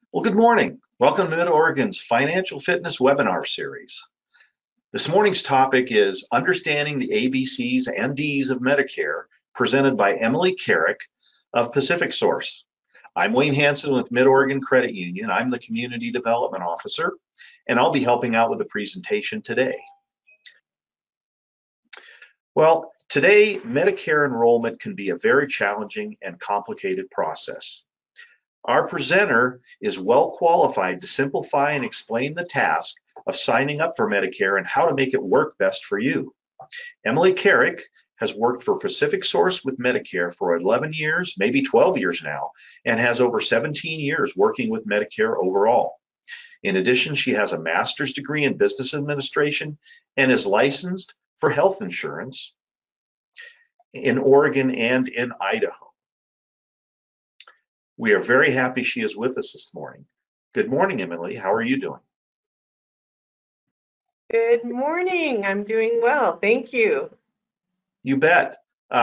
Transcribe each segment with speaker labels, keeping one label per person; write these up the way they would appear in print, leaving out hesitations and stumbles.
Speaker 1: Well, good morning. Welcome to Mid-Oregon's Financial Fitness Webinar Series. This morning's topic is Understanding the ABCs and Ds of Medicare, presented by Emily Carrick of PacificSource. I'm Wayne Hanson with Mid-Oregon Credit Union. I'm the Community Development Officer, and I'll be helping out with the presentation today. Well, today, Medicare enrollment can be a very challenging and complicated process. Our presenter is well qualified to simplify and explain the task of signing up for Medicare and how to make it work best for you. Emily Carrick has worked for PacificSource with Medicare for 11 years, maybe 12 years now, and has over 17 years working with Medicare overall. In addition, she has a master's degree in business administration and is licensed for health insurance in Oregon and in Idaho. We are very happy she is with us this morning. Good morning, Emily. How are you doing?
Speaker 2: Good morning. I'm doing well. Thank you.
Speaker 1: You bet.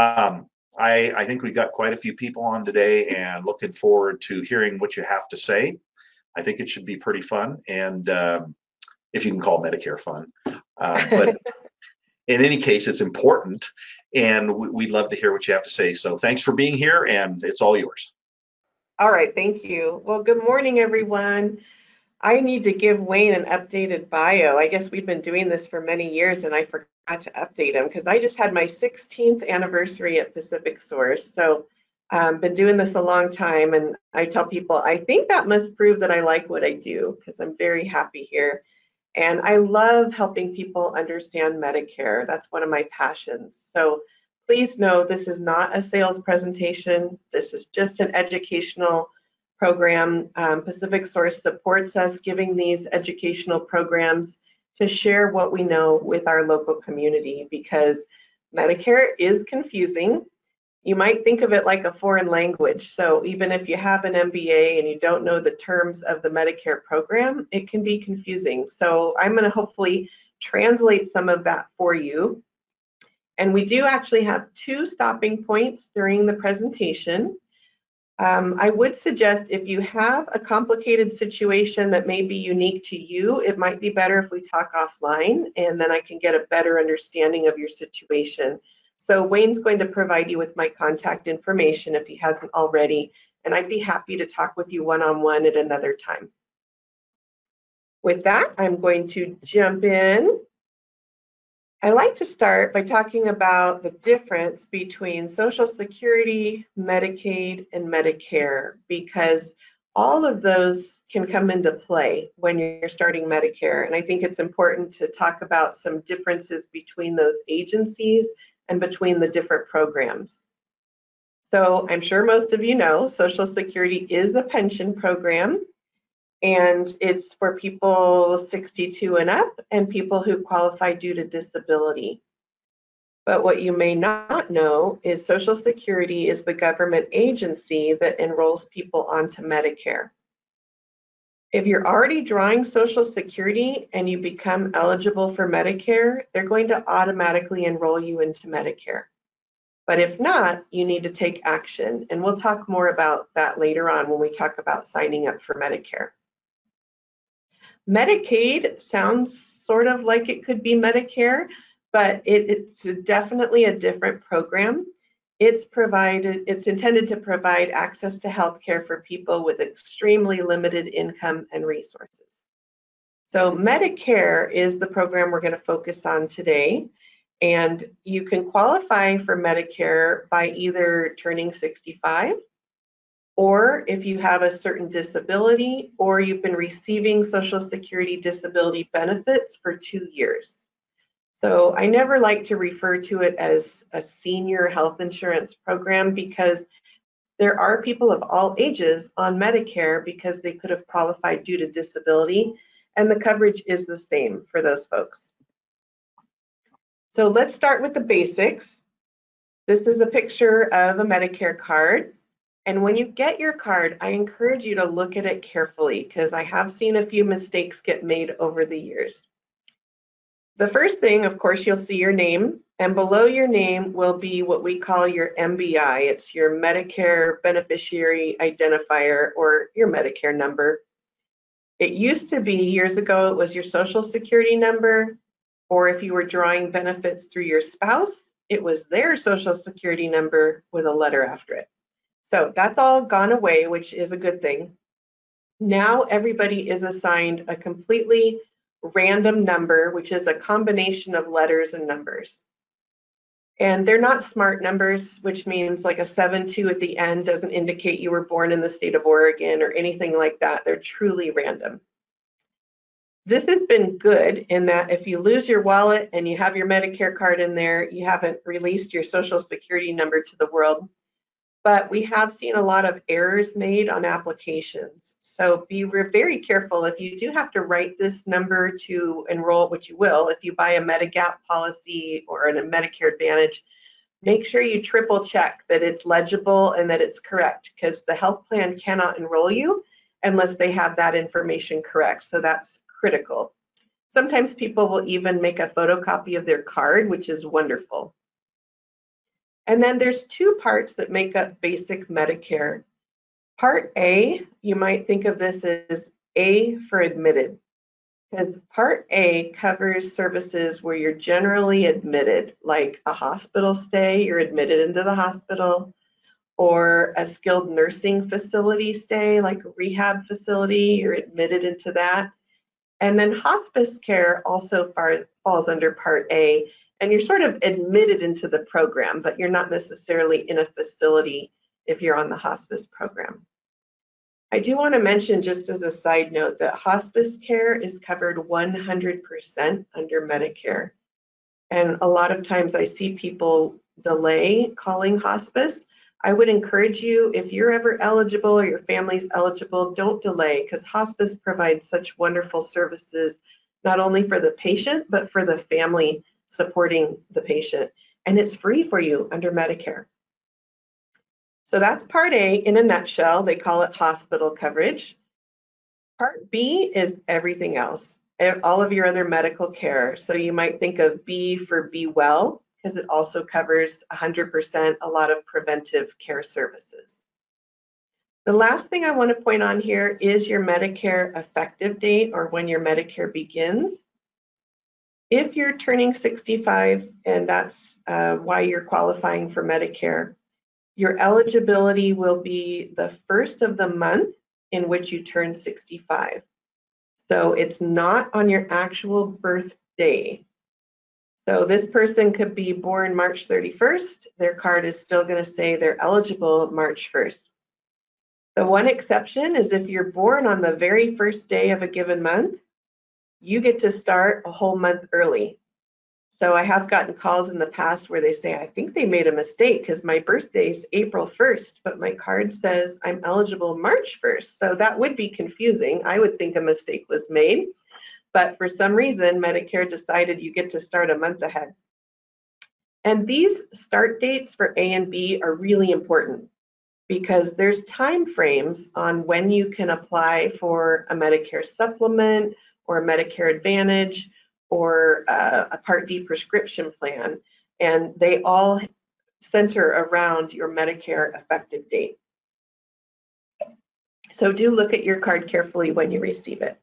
Speaker 1: I think we got quite a few people on today and looking forward to hearing what you have to say. I think it should be pretty fun, and if you can call Medicare fun. But in any case, it's important, and we'd love to hear what you have to say. So thanks for being here, and it's all yours.
Speaker 2: All right, thank you. Well, good morning, everyone. I need to give Wayne an updated bio. I guess we've been doing this for many years, and I forgot to update him because I just had my 16th anniversary at PacificSource. So been doing this a long time, and I tell people, I think that must prove that I like what I do because I'm very happy here. And I love helping people understand Medicare. That's one of my passions. So please know this is not a sales presentation. This is just an educational program. PacificSource supports us giving these educational programs to share what we know with our local community because Medicare is confusing. You might think of it like a foreign language. So even if you have an MBA and you don't know the terms of the Medicare program, it can be confusing. So I'm going to hopefully translate some of that for you. And we do actually have 2 stopping points during the presentation. I would suggest if you have a complicated situation that may be unique to you, it might be better if we talk offline and then I can get a better understanding of your situation. So Wayne's going to provide you with my contact information if he hasn't already, and I'd be happy to talk with you one-on-one at another time. With that, I'm going to jump in. I like to start by talking about the difference between Social Security, Medicaid, and Medicare, because all of those can come into play when you're starting Medicare. And I think it's important to talk about some differences between those agencies and between the different programs. So I'm sure most of you know Social Security is a pension program. And it's for people 62 and up and people who qualify due to disability. But what you may not know is Social Security is the government agency that enrolls people onto Medicare. If you're already drawing Social Security and you become eligible for Medicare, they're going to automatically enroll you into Medicare. But if not, you need to take action. And we'll talk more about that later on when we talk about signing up for Medicare. Medicaid sounds sort of like it could be Medicare, but it's definitely a different program. It's intended to provide access to health care for people with extremely limited income and resources. So Medicare is the program we're going to focus on today, and you can qualify for Medicare by either turning 65, or if you have a certain disability, or you've been receiving Social Security disability benefits for 2 years. So I never like to refer to it as a senior health insurance program because there are people of all ages on Medicare because they could have qualified due to disability, and the coverage is the same for those folks. So let's start with the basics. This is a picture of a Medicare card. And when you get your card, I encourage you to look at it carefully because I have seen a few mistakes get made over the years. The first thing, of course, you'll see your name, and below your name will be what we call your MBI. It's your Medicare Beneficiary Identifier, or your Medicare number. It used to be years ago, it was your social security number, or if you were drawing benefits through your spouse, it was their social security number with a letter after it. So that's all gone away, which is a good thing. Now everybody is assigned a completely random number, which is a combination of letters and numbers. And they're not smart numbers, which means like a 7-2 at the end doesn't indicate you were born in the state of Oregon or anything like that. They're truly random. This has been good in that if you lose your wallet and you have your Medicare card in there, you haven't released your social security number to the world. But we have seen a lot of errors made on applications. So be very careful. If you do have to write this number to enroll, which you will, if you buy a Medigap policy or a Medicare Advantage, make sure you triple check that it's legible and that it's correct, because the health plan cannot enroll you unless they have that information correct. So that's critical. Sometimes people will even make a photocopy of their card, which is wonderful. And then there's two parts that make up basic Medicare. Part A, you might think of this as A for admitted, because Part A covers services where you're generally admitted, like a hospital stay, you're admitted into the hospital, or a skilled nursing facility stay, like a rehab facility, you're admitted into that. And then hospice care also falls under Part A, and you're sort of admitted into the program, but you're not necessarily in a facility if you're on the hospice program. I do want to mention, just as a side note, that hospice care is covered 100% under Medicare. And a lot of times I see people delay calling hospice. I would encourage you, if you're ever eligible or your family's eligible, don't delay, because hospice provides such wonderful services, not only for the patient, but for the family supporting the patient. And it's free for you under Medicare. So that's Part A in a nutshell. They call it hospital coverage. Part B is everything else, all of your other medical care. So you might think of B for Be Well, because it also covers 100% a lot of preventive care services. The last thing I want to point on here is your Medicare effective date, or when your Medicare begins. If you're turning 65, and that's why you're qualifying for Medicare, your eligibility will be the first of the month in which you turn 65. So it's not on your actual birthday. So this person could be born March 31st. Their card is still going to say they're eligible March 1st. The one exception is if you're born on the very first day of a given month, you get to start a whole month early. So I have gotten calls in the past where they say, I think they made a mistake because my birthday is April 1st, but my card says I'm eligible March 1st. So that would be confusing. I would think a mistake was made, but for some reason, Medicare decided you get to start a month ahead. And these start dates for A and B are really important, because there's time frames on when you can apply for a Medicare Supplement or a Medicare Advantage or a Part D prescription plan, and they all center around your Medicare effective date. So do look at your card carefully when you receive it.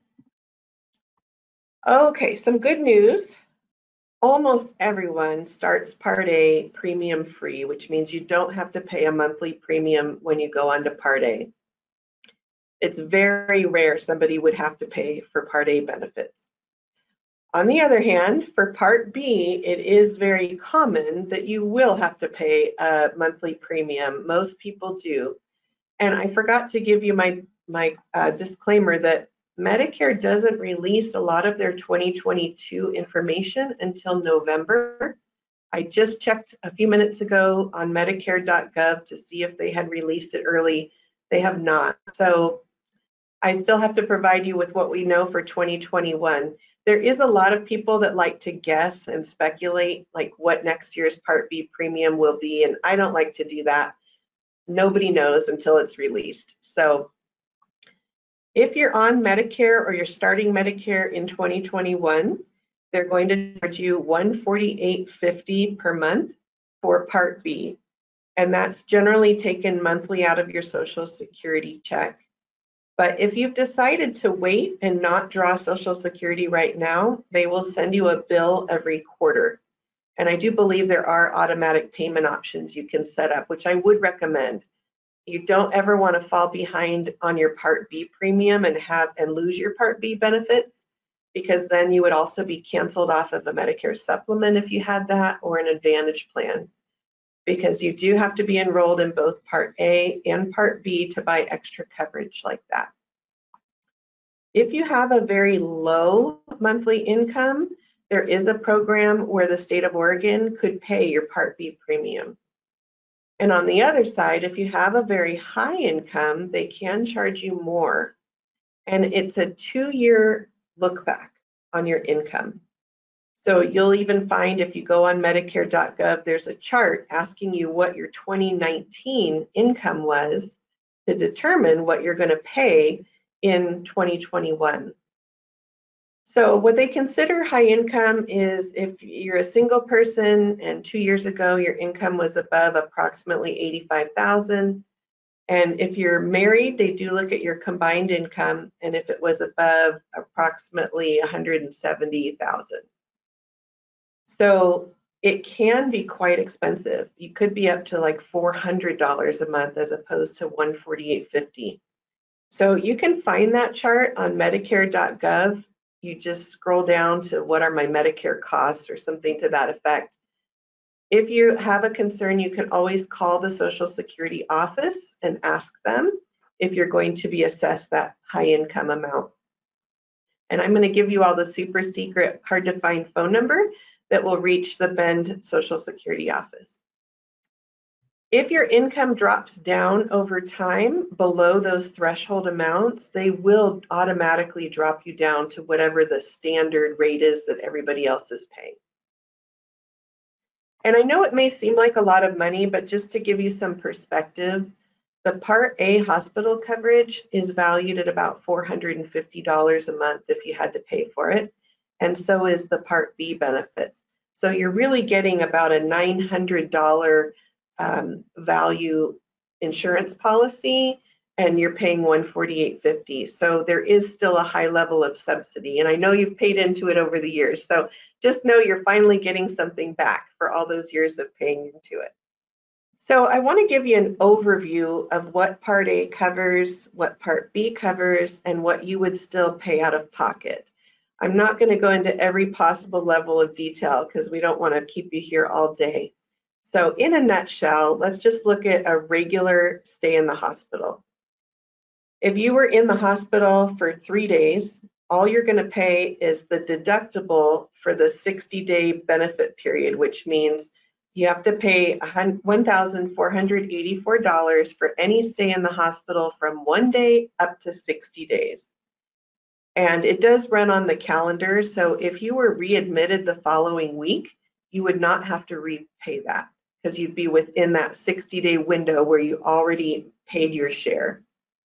Speaker 2: Okay, some good news. Almost everyone starts Part A premium free, which means you don't have to pay a monthly premium when you go on to Part A. It's very rare somebody would have to pay for Part A benefits. On the other hand, for Part B, it is very common that you will have to pay a monthly premium. Most people do. And I forgot to give you my disclaimer that Medicare doesn't release a lot of their 2022 information until November. I just checked a few minutes ago on Medicare.gov to see if they had released it early. They have not. So I still have to provide you with what we know for 2021. There is a lot of people that like to guess and speculate like what next year's Part B premium will be, and I don't like to do that. Nobody knows until it's released. So if you're on Medicare or you're starting Medicare in 2021, they're going to charge you $148.50 per month for Part B. And that's generally taken monthly out of your Social Security check. But if you've decided to wait and not draw Social Security right now, they will send you a bill every quarter. And I do believe there are automatic payment options you can set up, which I would recommend. You don't ever want to fall behind on your Part B premium and lose your Part B benefits, because then you would also be canceled off of a Medicare Supplement if you had that, or an Advantage plan, because you do have to be enrolled in both Part A and Part B to buy extra coverage like that. If you have a very low monthly income, there is a program where the state of Oregon could pay your Part B premium. And on the other side, if you have a very high income, they can charge you more. And it's a 2-year look back on your income. So you'll even find, if you go on Medicare.gov, there's a chart asking you what your 2019 income was to determine what you're going to pay in 2021. So what they consider high income is if you're a single person and 2 years ago your income was above approximately $85,000. And if you're married, they do look at your combined income, and if it was above approximately $170,000. So it can be quite expensive. You could be up to like $400 a month as opposed to $148.50. So you can find that chart on Medicare.gov. You just scroll down to what are my Medicare costs or something to that effect. If you have a concern, you can always call the Social Security office and ask them if you're going to be assessed that high income amount. And I'm going to give you all the super secret, hard to find phone number that will reach the Bend Social Security office. If your income drops down over time below those threshold amounts, they will automatically drop you down to whatever the standard rate is that everybody else is paying. And I know it may seem like a lot of money, but just to give you some perspective, the Part A hospital coverage is valued at about $450 a month if you had to pay for it, and so is the Part B benefits. So you're really getting about a $900 value insurance policy, and you're paying $148.50. So there is still a high level of subsidy, and I know you've paid into it over the years. So just know you're finally getting something back for all those years of paying into it. So I want to give you an overview of what Part A covers, what Part B covers, and what you would still pay out of pocket. I'm not going to go into every possible level of detail because we don't want to keep you here all day. So in a nutshell, let's just look at a regular stay in the hospital. If you were in the hospital for 3 days, all you're going to pay is the deductible for the 60-day benefit period, which means you have to pay $1,484 for any stay in the hospital from 1 day up to 60 days. And it does run on the calendar, so if you were readmitted the following week, you would not have to repay that because you'd be within that 60-day window where you already paid your share.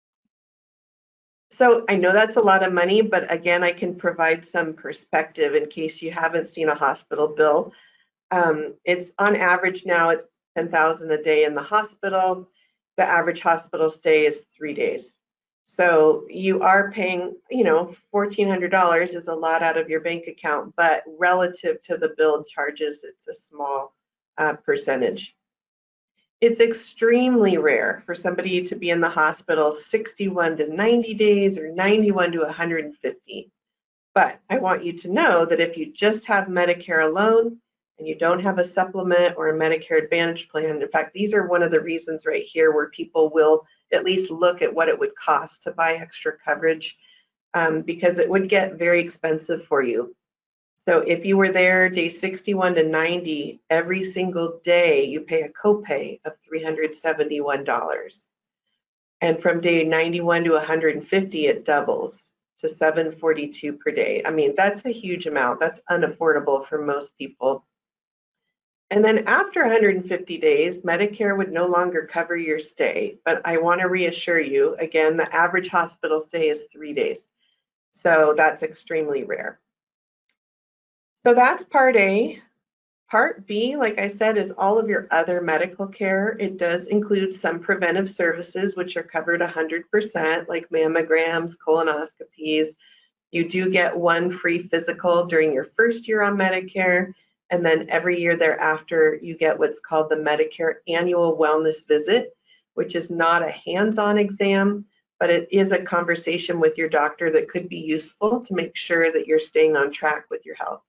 Speaker 2: So I know that's a lot of money, but again, I can provide some perspective in case you haven't seen a hospital bill. It's on average now, it's $10,000 a day in the hospital. The average hospital stay is 3 days. So you are paying, $1,400 is a lot out of your bank account, but relative to the billed charges, it's a small percentage. It's extremely rare for somebody to be in the hospital 61 to 90 days or 91 to 150. But I want you to know that if you just have Medicare alone and you don't have a supplement or a Medicare Advantage plan, in fact, these are one of the reasons right here where people will at least look at what it would cost to buy extra coverage, because it would get very expensive for you. So if you were there day 61 to 90, every single day you pay a copay of $371. And from day 91 to 150, it doubles to $742 per day. I mean, that's a huge amount. That's unaffordable for most people. And then after 150 days, Medicare would no longer cover your stay. But I want to reassure you, again, the average hospital stay is 3 days. So that's extremely rare. So that's Part A. Part B, like I said, is all of your other medical care. It does include some preventive services, which are covered 100%, like mammograms, colonoscopies. You do get one free physical during your first year on Medicare, and then every year thereafter, you get what's called the Medicare Annual Wellness Visit, which is not a hands-on exam, but it is a conversation with your doctor that could be useful to make sure that you're staying on track with your health.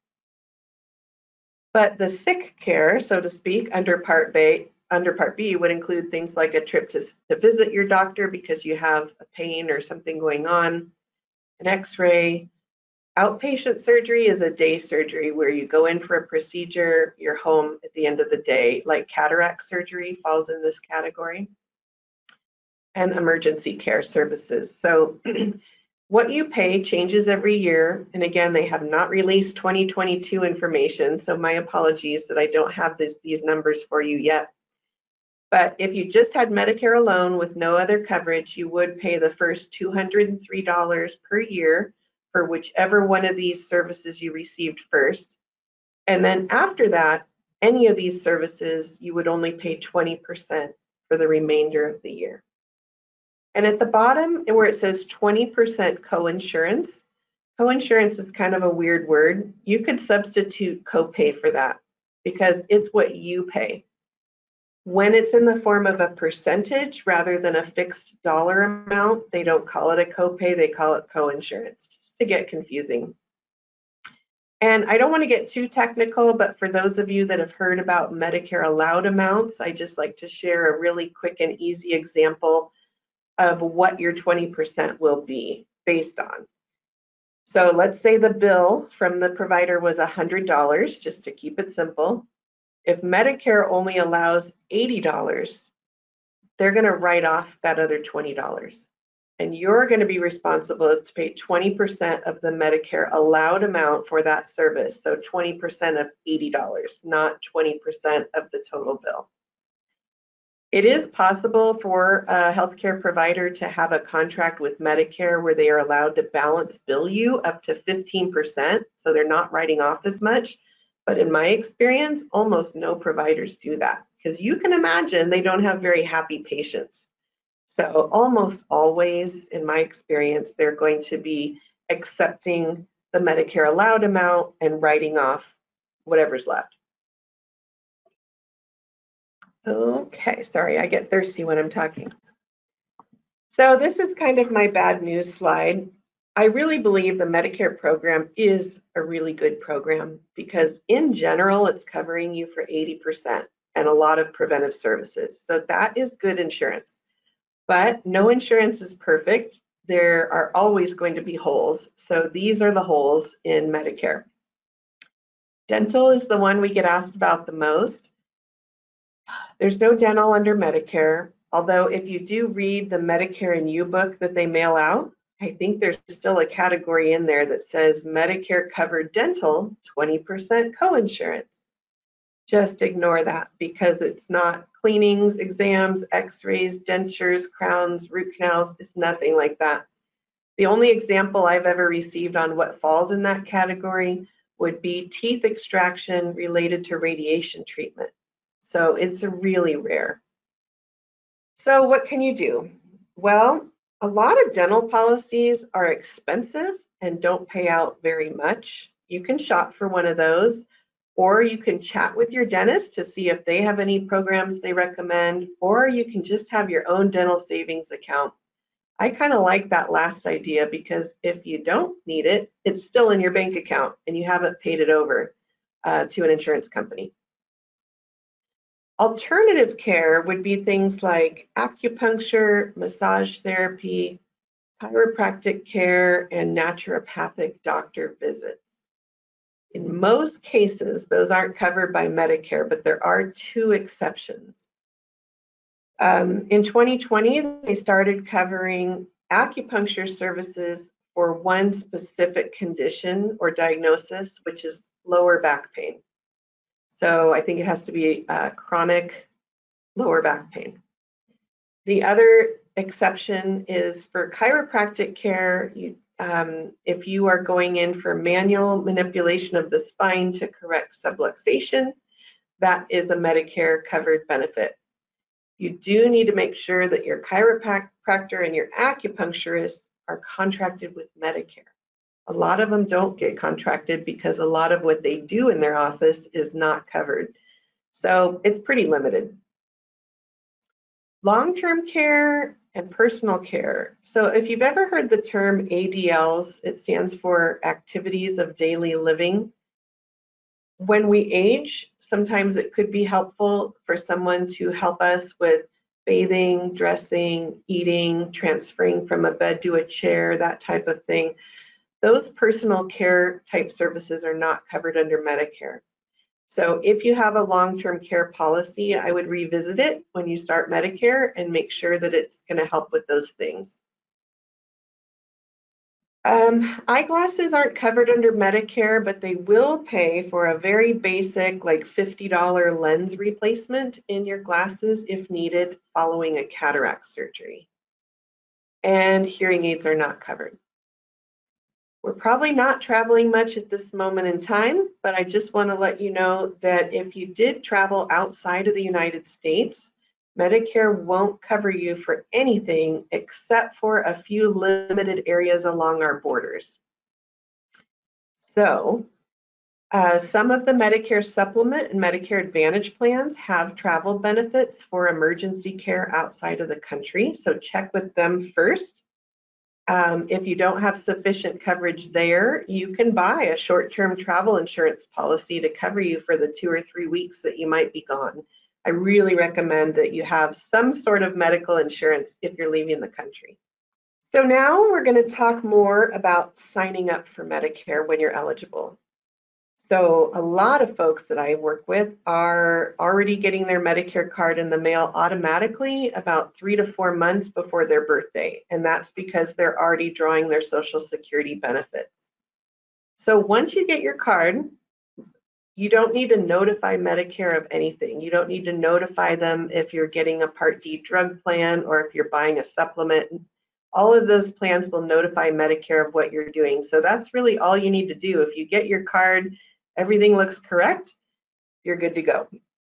Speaker 2: But the sick care, so to speak, under Part B would include things like a trip to visit your doctor because you have a pain or something going on, an x-ray. Outpatient surgery is a day surgery where you go in for a procedure, you're home at the end of the day, like cataract surgery falls in this category, and emergency care services. So what you pay changes every year. And again, they have not released 2022 information, so my apologies that I don't have these numbers for you yet. But if you just had Medicare alone with no other coverage, you would pay the first $203 per year for whichever one of these services you received first. And then after that, any of these services, you would only pay 20% for the remainder of the year. And at the bottom where it says 20% coinsurance, coinsurance is kind of a weird word. You could substitute copay for that because it's what you pay. When it's in the form of a percentage rather than a fixed dollar amount, they don't call it a copay, they call it coinsurance, just to get confusing. And I don't want to get too technical, but for those of you that have heard about Medicare allowed amounts, I just like to share a really quick and easy example of what your 20% will be based on. So let's say the bill from the provider was $100, just to keep it simple. If Medicare only allows $80, they're going to write off that other $20. And you're going to be responsible to pay 20% of the Medicare allowed amount for that service. So 20% of $80, not 20% of the total bill. It is possible for a healthcare provider to have a contract with Medicare where they are allowed to balance bill you up to 15%, so they're not writing off as much. But in my experience, almost no providers do that because you can imagine they don't have very happy patients. So almost always, in my experience, they're going to be accepting the Medicare allowed amount and writing off whatever's left. Okay, sorry, I get thirsty when I'm talking. So this is kind of my bad news slide. I really believe the Medicare program is a really good program because in general, it's covering you for 80% and a lot of preventive services. So that is good insurance. But no insurance is perfect. There are always going to be holes. So these are the holes in Medicare. Dental is the one we get asked about the most. There's no dental under Medicare, although if you do read the Medicare and You book that they mail out, I think there's still a category in there that says Medicare covered dental, 20% coinsurance. Just ignore that because it's not cleanings, exams, x-rays, dentures, crowns, root canals. It's nothing like that. The only example I've ever received on what falls in that category would be teeth extraction related to radiation treatment. So it's really rare. So what can you do? Well, a lot of dental policies are expensive and don't pay out very much. You can shop for one of those, or you can chat with your dentist to see if they have any programs they recommend, or you can just have your own dental savings account. I kind of like that last idea because if you don't need it, it's still in your bank account and you haven't paid it over to an insurance company. Alternative care would be things like acupuncture, massage therapy, chiropractic care, and naturopathic doctor visits. In most cases, those aren't covered by Medicare, but there are two exceptions. In 2020, they started covering acupuncture services for one specific condition or diagnosis, which is lower back pain. So I think it has to be chronic lower back pain. The other exception is for chiropractic care. If you are going in for manual manipulation of the spine to correct subluxation, that is a Medicare covered benefit. You do need to make sure that your chiropractor and your acupuncturist are contracted with Medicare. A lot of them don't get contracted because a lot of what they do in their office is not covered. So it's pretty limited. Long-term care and personal care. So if you've ever heard the term ADLs, it stands for activities of daily living. When we age, sometimes it could be helpful for someone to help us with bathing, dressing, eating, transferring from a bed to a chair, that type of thing. Those personal care type services are not covered under Medicare. So if you have a long-term care policy, I would revisit it when you start Medicare and make sure that it's going to help with those things. Eyeglasses aren't covered under Medicare, but they will pay for a very basic, like $50 lens replacement in your glasses if needed following a cataract surgery. And hearing aids are not covered. We're probably not traveling much at this moment in time, but I just want to let you know that if you did travel outside of the United States, Medicare won't cover you for anything except for a few limited areas along our borders. So some of the Medicare Supplement and Medicare Advantage plans have travel benefits for emergency care outside of the country, so check with them first. If you don't have sufficient coverage there, you can buy a short-term travel insurance policy to cover you for the 2 or 3 weeks that you might be gone. I really recommend that you have some sort of medical insurance if you're leaving the country. So now we're going to talk more about signing up for Medicare when you're eligible. So a lot of folks that I work with are already getting their Medicare card in the mail automatically about 3 to 4 months before their birthday, and that's because they're already drawing their Social Security benefits. So once you get your card, you don't need to notify Medicare of anything. You don't need to notify them if you're getting a Part D drug plan or if you're buying a supplement. All of those plans will notify Medicare of what you're doing. So that's really all you need to do. If you get your card, everything looks correct, you're good to go.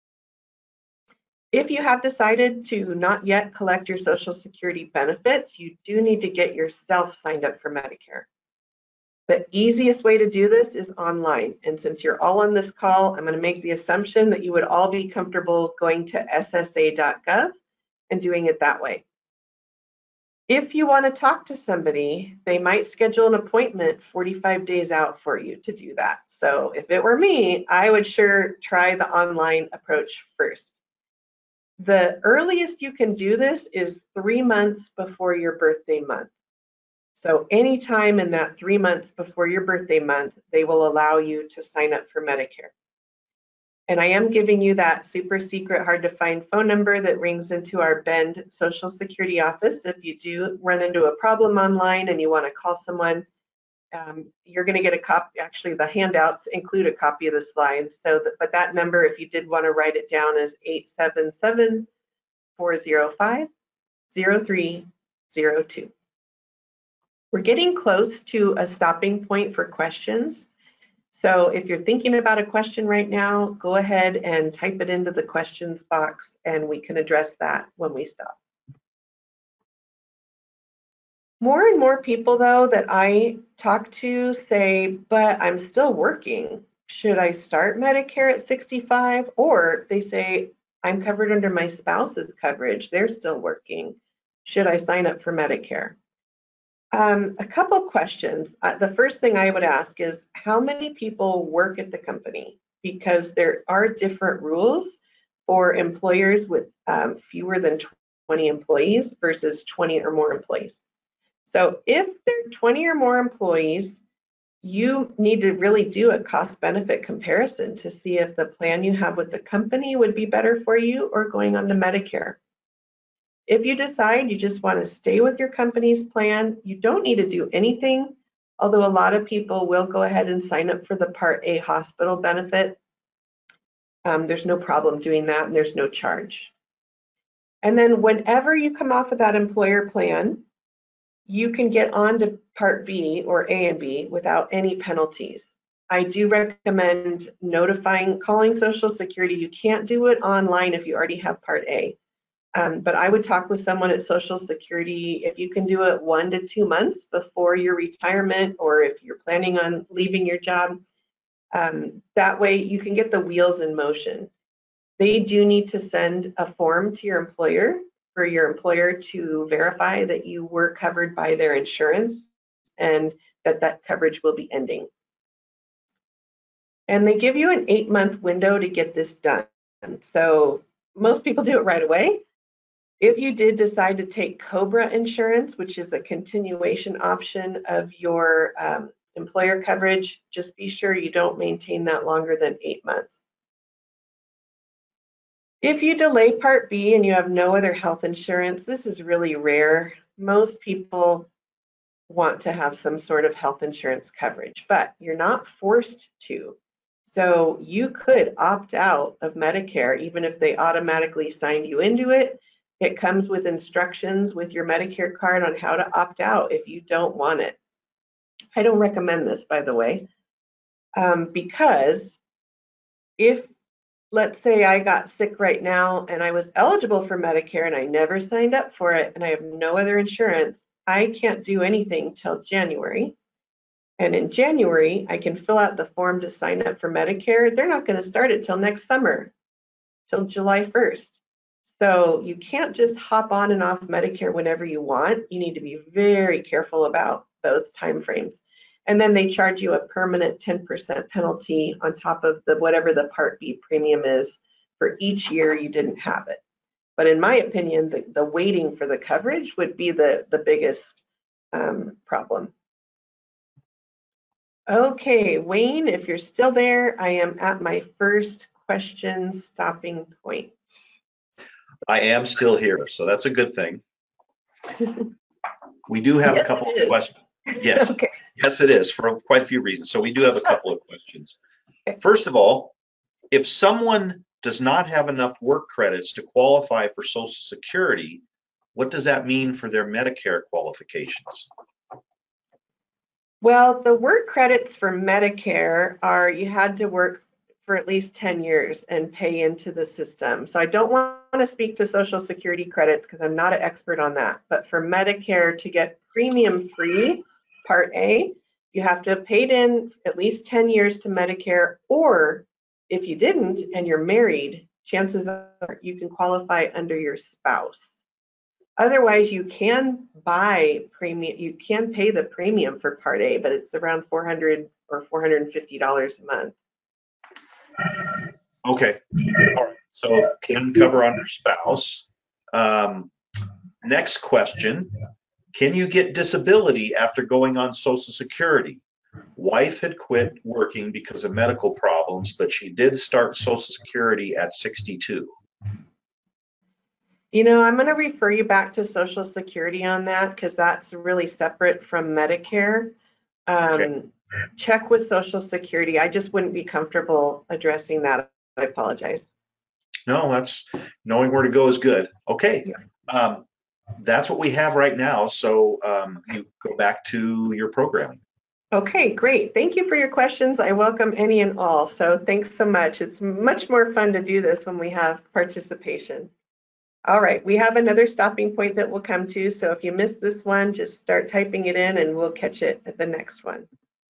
Speaker 2: If you have decided to not yet collect your Social Security benefits, you do need to get yourself signed up for Medicare. The easiest way to do this is online. And since you're all on this call, I'm going to make the assumption that you would all be comfortable going to ssa.gov and doing it that way. If you want to talk to somebody, they might schedule an appointment 45 days out for you to do that. So if it were me, I would sure try the online approach first. The earliest you can do this is 3 months before your birthday month. So anytime in that 3 months before your birthday month, they will allow you to sign up for Medicare. And I am giving you that super secret, hard to find phone number that rings into our Bend Social Security office. If you do run into a problem online and you want to call someone, you're going to get a copy. Actually, the handouts include a copy of the slides. But that number, if you did want to write it down, is 877-405-0302. We're getting close to a stopping point for questions. So if you're thinking about a question right now, go ahead and type it into the questions box and we can address that when we stop. More and more people, though, that I talk to say, but I'm still working. Should I start Medicare at 65? Or they say, I'm covered under my spouse's coverage. They're still working. Should I sign up for Medicare? A couple questions. The first thing I would ask is how many people work at the company? Because there are different rules for employers with fewer than 20 employees versus 20 or more employees. So if there are 20 or more employees, you need to really do a cost-benefit comparison to see if the plan you have with the company would be better for you or going on to Medicare. If you decide you just want to stay with your company's plan, you don't need to do anything, although a lot of people will go ahead and sign up for the Part A hospital benefit. There's no problem doing that, and there's no charge. And then whenever you come off of that employer plan, you can get on to Part B or A and B without any penalties. I do recommend calling Social Security. You can't do it online if you already have Part A. But I would talk with someone at Social Security if you can do it 1 to 2 months before your retirement, or if you're planning on leaving your job. That way you can get the wheels in motion. They do need to send a form to your employer for your employer to verify that you were covered by their insurance and that coverage will be ending. And they give you an 8-month window to get this done. So most people do it right away. If you did decide to take COBRA insurance, which is a continuation option of your employer coverage, just be sure you don't maintain that longer than 8 months. If you delay Part B and you have no other health insurance, this is really rare. Most people want to have some sort of health insurance coverage, but you're not forced to. So you could opt out of Medicare even if they automatically signed you into it. It comes with instructions with your Medicare card on how to opt out if you don't want it. I don't recommend this, by the way, because if, let's say I got sick right now and I was eligible for Medicare and I never signed up for it and I have no other insurance, I can't do anything till January. And in January, I can fill out the form to sign up for Medicare. They're not going to start it till next summer, till July 1st. So you can't just hop on and off Medicare whenever you want. You need to be very careful about those timeframes. And then they charge you a permanent 10% penalty on top of whatever the Part B premium is for each year you didn't have it. But in my opinion, the waiting for the coverage would be the biggest problem. Okay, Wayne, if you're still there, I am at my first question stopping point.
Speaker 1: I am still here, so that's a good thing. We do have a couple of questions. Yes, okay. Yes, it is, for quite a few reasons. So we do have a couple of questions. Okay. First of all, if someone does not have enough work credits to qualify for Social Security, what does that mean for their Medicare qualifications?
Speaker 2: Well, the work credits for Medicare are you had to work for at least 10 years and pay into the system. So I don't want to speak to Social Security credits because I'm not an expert on that. But for Medicare, to get premium-free Part A, you have to have paid in at least 10 years to Medicare, or if you didn't and you're married, chances are you can qualify under your spouse. Otherwise, you can buy premium, you can pay the premium for Part A, but it's around $400 or $450 a month.
Speaker 1: Okay, all right, so can cover under spouse. Next question, can you get disability after going on Social Security? Wife had quit working because of medical problems, but she did start Social Security at 62.
Speaker 2: You know, I'm going to refer you back to Social Security on that because that's really separate from Medicare. Okay. Check with Social Security. I just wouldn't be comfortable addressing that. I apologize.
Speaker 1: No, that's knowing where to go is good. Okay. Yeah. That's what we have right now. So you go back to your programming.
Speaker 2: Okay, great. Thank you for your questions. I welcome any and all. So thanks so much. It's much more fun to do this when we have participation. All right, we have another stopping point that we'll come to. So if you missed this one, just start typing it in and we'll catch it at the next one.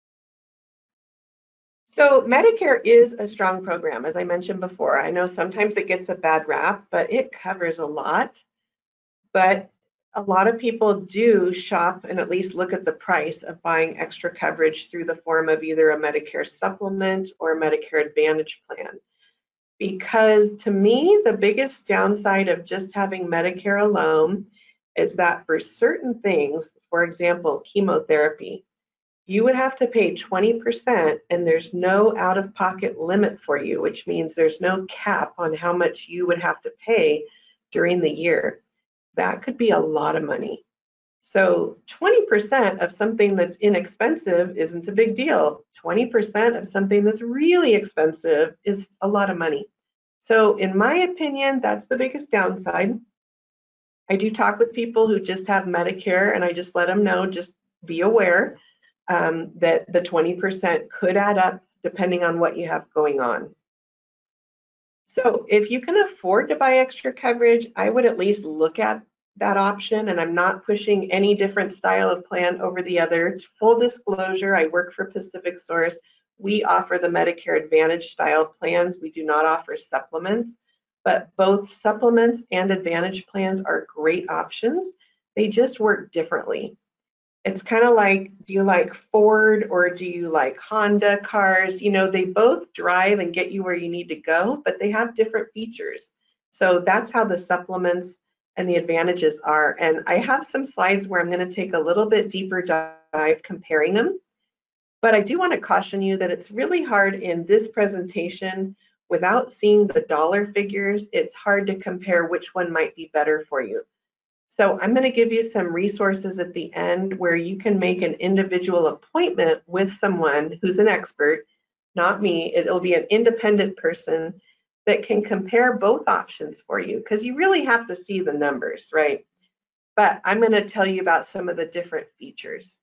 Speaker 2: So Medicare is a strong program, as I mentioned before. I know sometimes it gets a bad rap, but it covers a lot. But a lot of people do shop and at least look at the price of buying extra coverage through the form of either a Medicare Supplement or a Medicare Advantage plan. Because to me, the biggest downside of just having Medicare alone is that for certain things, for example, chemotherapy, you would have to pay 20% and there's no out-of-pocket limit for you, which means there's no cap on how much you would have to pay during the year. That could be a lot of money. So 20% of something that's inexpensive isn't a big deal. 20% of something that's really expensive is a lot of money. So in my opinion, that's the biggest downside. I do talk with people who just have Medicare and I just let them know, just be aware that the 20% could add up depending on what you have going on. So if you can afford to buy extra coverage, I would at least look at that option, and I'm not pushing any different style of plan over the other. Full disclosure, I work for PacificSource. We offer the Medicare Advantage style plans. We do not offer supplements, but both supplements and Advantage plans are great options. They just work differently. It's kind of like, do you like Ford or do you like Honda cars? You know, they both drive and get you where you need to go, but they have different features. So that's how the supplements and the advantages are. And I have some slides where I'm going to take a little bit deeper dive comparing them. But I do want to caution you that it's really hard in this presentation without seeing the dollar figures. It's hard to compare which one might be better for you. So I'm going to give you some resources at the end where you can make an individual appointment with someone who's an expert, not me. It'll be an independent person that can compare both options for you, because you really have to see the numbers, right? But I'm going to tell you about some of the different features.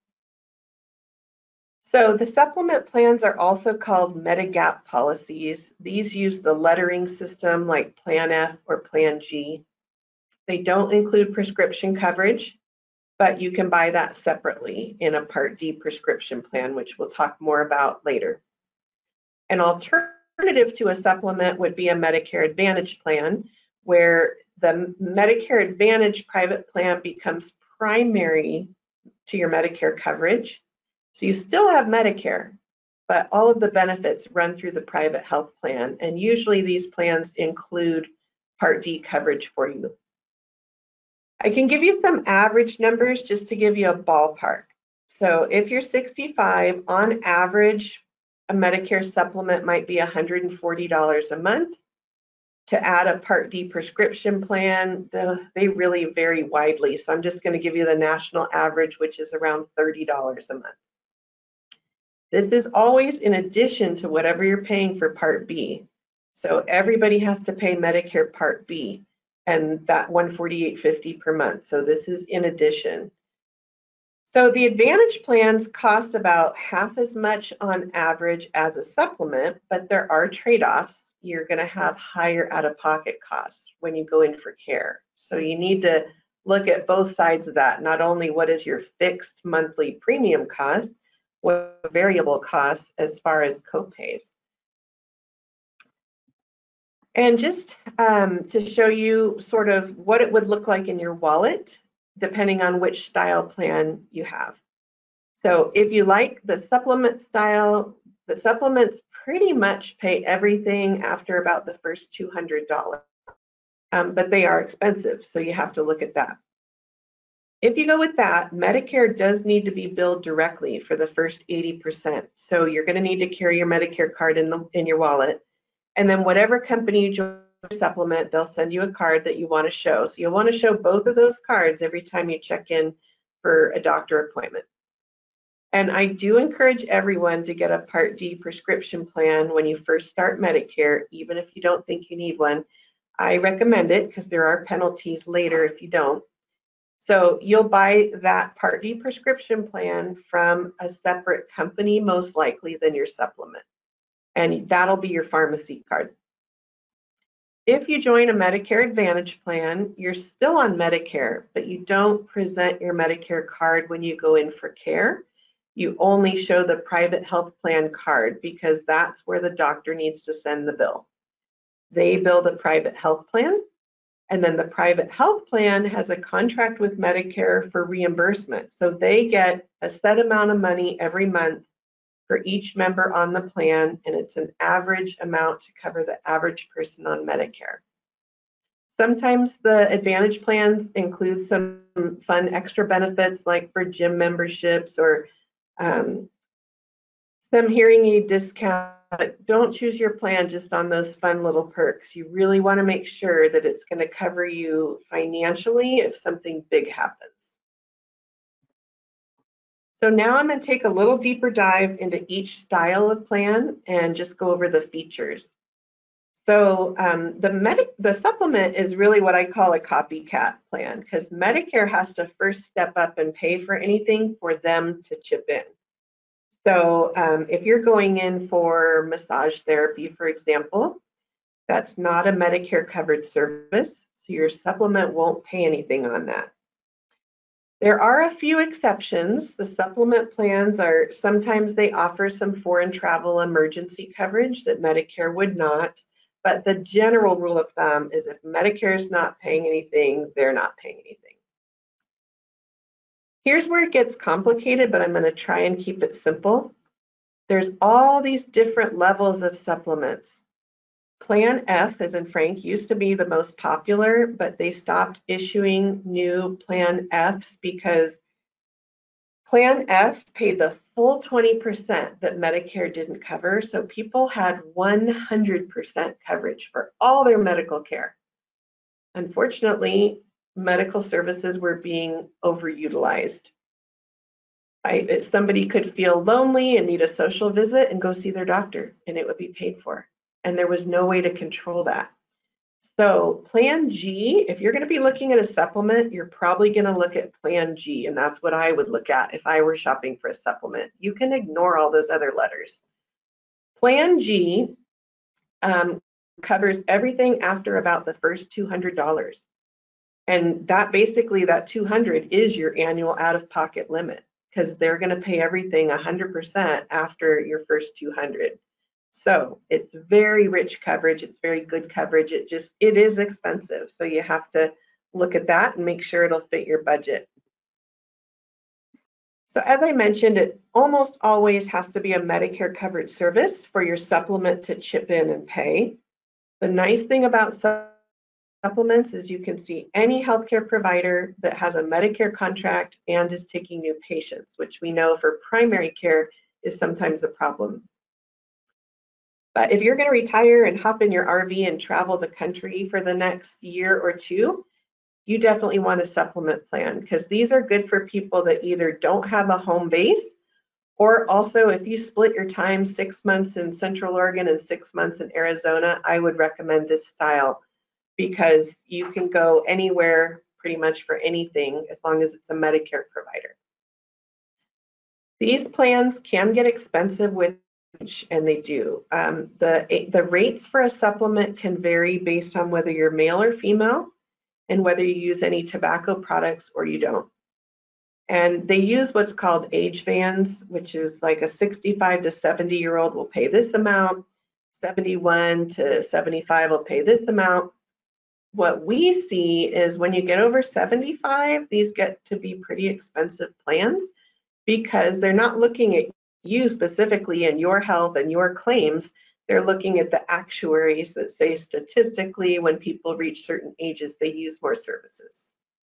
Speaker 2: So the supplement plans are also called Medigap policies. These use the lettering system like Plan F or Plan G. They don't include prescription coverage, but you can buy that separately in a Part D prescription plan, which we'll talk more about later. An alternative to a supplement would be a Medicare Advantage plan, where the Medicare Advantage private plan becomes primary to your Medicare coverage. So you still have Medicare, but all of the benefits run through the private health plan, and usually these plans include Part D coverage for you. I can give you some average numbers just to give you a ballpark. So if you're 65, on average, a Medicare supplement might be $140 a month. To add a Part D prescription plan, they really vary widely. So I'm just going to give you the national average, which is around $30 a month. This is always in addition to whatever you're paying for Part B. So everybody has to pay Medicare Part B, and that $148.50 per month. So this is in addition. So the Advantage plans cost about half as much on average as a supplement, but there are trade-offs. You're going to have higher out-of-pocket costs when you go in for care. So you need to look at both sides of that. Not only what is your fixed monthly premium cost, what variable costs as far as copays. And just to show you sort of what it would look like in your wallet, depending on which style plan you have. So if you like the supplement style, the supplements pretty much pay everything after about the first $200, but they are expensive, so you have to look at that. If you go with that, Medicare does need to be billed directly for the first 80%. So you're going to need to carry your Medicare card in your wallet. And then whatever company you join your supplement, they'll send you a card that you want to show. So you'll want to show both of those cards every time you check in for a doctor appointment. And I do encourage everyone to get a Part D prescription plan when you first start Medicare, even if you don't think you need one. I recommend it because there are penalties later if you don't. So you'll buy that Part D prescription plan from a separate company, most likely, than your supplement. And that'll be your pharmacy card. If you join a Medicare Advantage plan, you're still on Medicare, but you don't present your Medicare card when you go in for care. You only show the private health plan card because that's where the doctor needs to send the bill. They bill the private health plan, and then the private health plan has a contract with Medicare for reimbursement. So they get a set amount of money every month for each member on the plan, and it's an average amount to cover the average person on Medicare. Sometimes the Advantage plans include some fun extra benefits like for gym memberships or some hearing aid discount. But don't choose your plan just on those fun little perks. You really want to make sure that it's going to cover you financially if something big happens. So now I'm going to take a little deeper dive into each style of plan and just go over the features. So the supplement is really what I call a copycat plan, because Medicare has to first step up and pay for anything for them to chip in. So if you're going in for massage therapy, for example, that's not a Medicare covered service, so your supplement won't pay anything on that. There are a few exceptions. The supplement plans are, sometimes they offer some foreign travel emergency coverage that Medicare would not, but the general rule of thumb is if Medicare is not paying anything, they're not paying anything. Here's where it gets complicated, but I'm going to try and keep it simple. There's all these different levels of supplements. Plan F, as in Frank, used to be the most popular, but they stopped issuing new Plan Fs because Plan F paid the full 20% that Medicare didn't cover, so people had 100% coverage for all their medical care. Unfortunately, medical services were being overutilized. Somebody could feel lonely and need a social visit and go see their doctor, and it would be paid for. And there was no way to control that. So Plan G, if you're going to be looking at a supplement, you're probably going to look at Plan G, and that's what I would look at if I were shopping for a supplement. You can ignore all those other letters. Plan G covers everything after about the first $200. And that basically, that 200 is your annual out-of-pocket limit, because they're going to pay everything 100% after your first 200. So it's very rich coverage. It's very good coverage. It is expensive. So you have to look at that and make sure it'll fit your budget. So as I mentioned, it almost always has to be a Medicare covered service for your supplement to chip in and pay. The nice thing about supplements is you can see any healthcare provider that has a Medicare contract and is taking new patients, which we know for primary care is sometimes a problem. But if you're going to retire and hop in your RV and travel the country for the next year or two, you definitely want a supplement plan, because these are good for people that either don't have a home base, or also if you split your time 6 months in Central Oregon and 6 months in Arizona, I would recommend this style, because you can go anywhere pretty much for anything as long as it's a Medicare provider. These plans can get expensive with age, and they do. The rates for a supplement can vary based on whether you're male or female and whether you use any tobacco products or you don't. And they use what's called age bands, which is like a 65 to 70-year-old will pay this amount, 71 to 75 will pay this amount. What we see is when you get over 75, these get to be pretty expensive plans, because they're not looking at you specifically and your health and your claims. They're looking at the actuaries that say statistically when people reach certain ages, they use more services.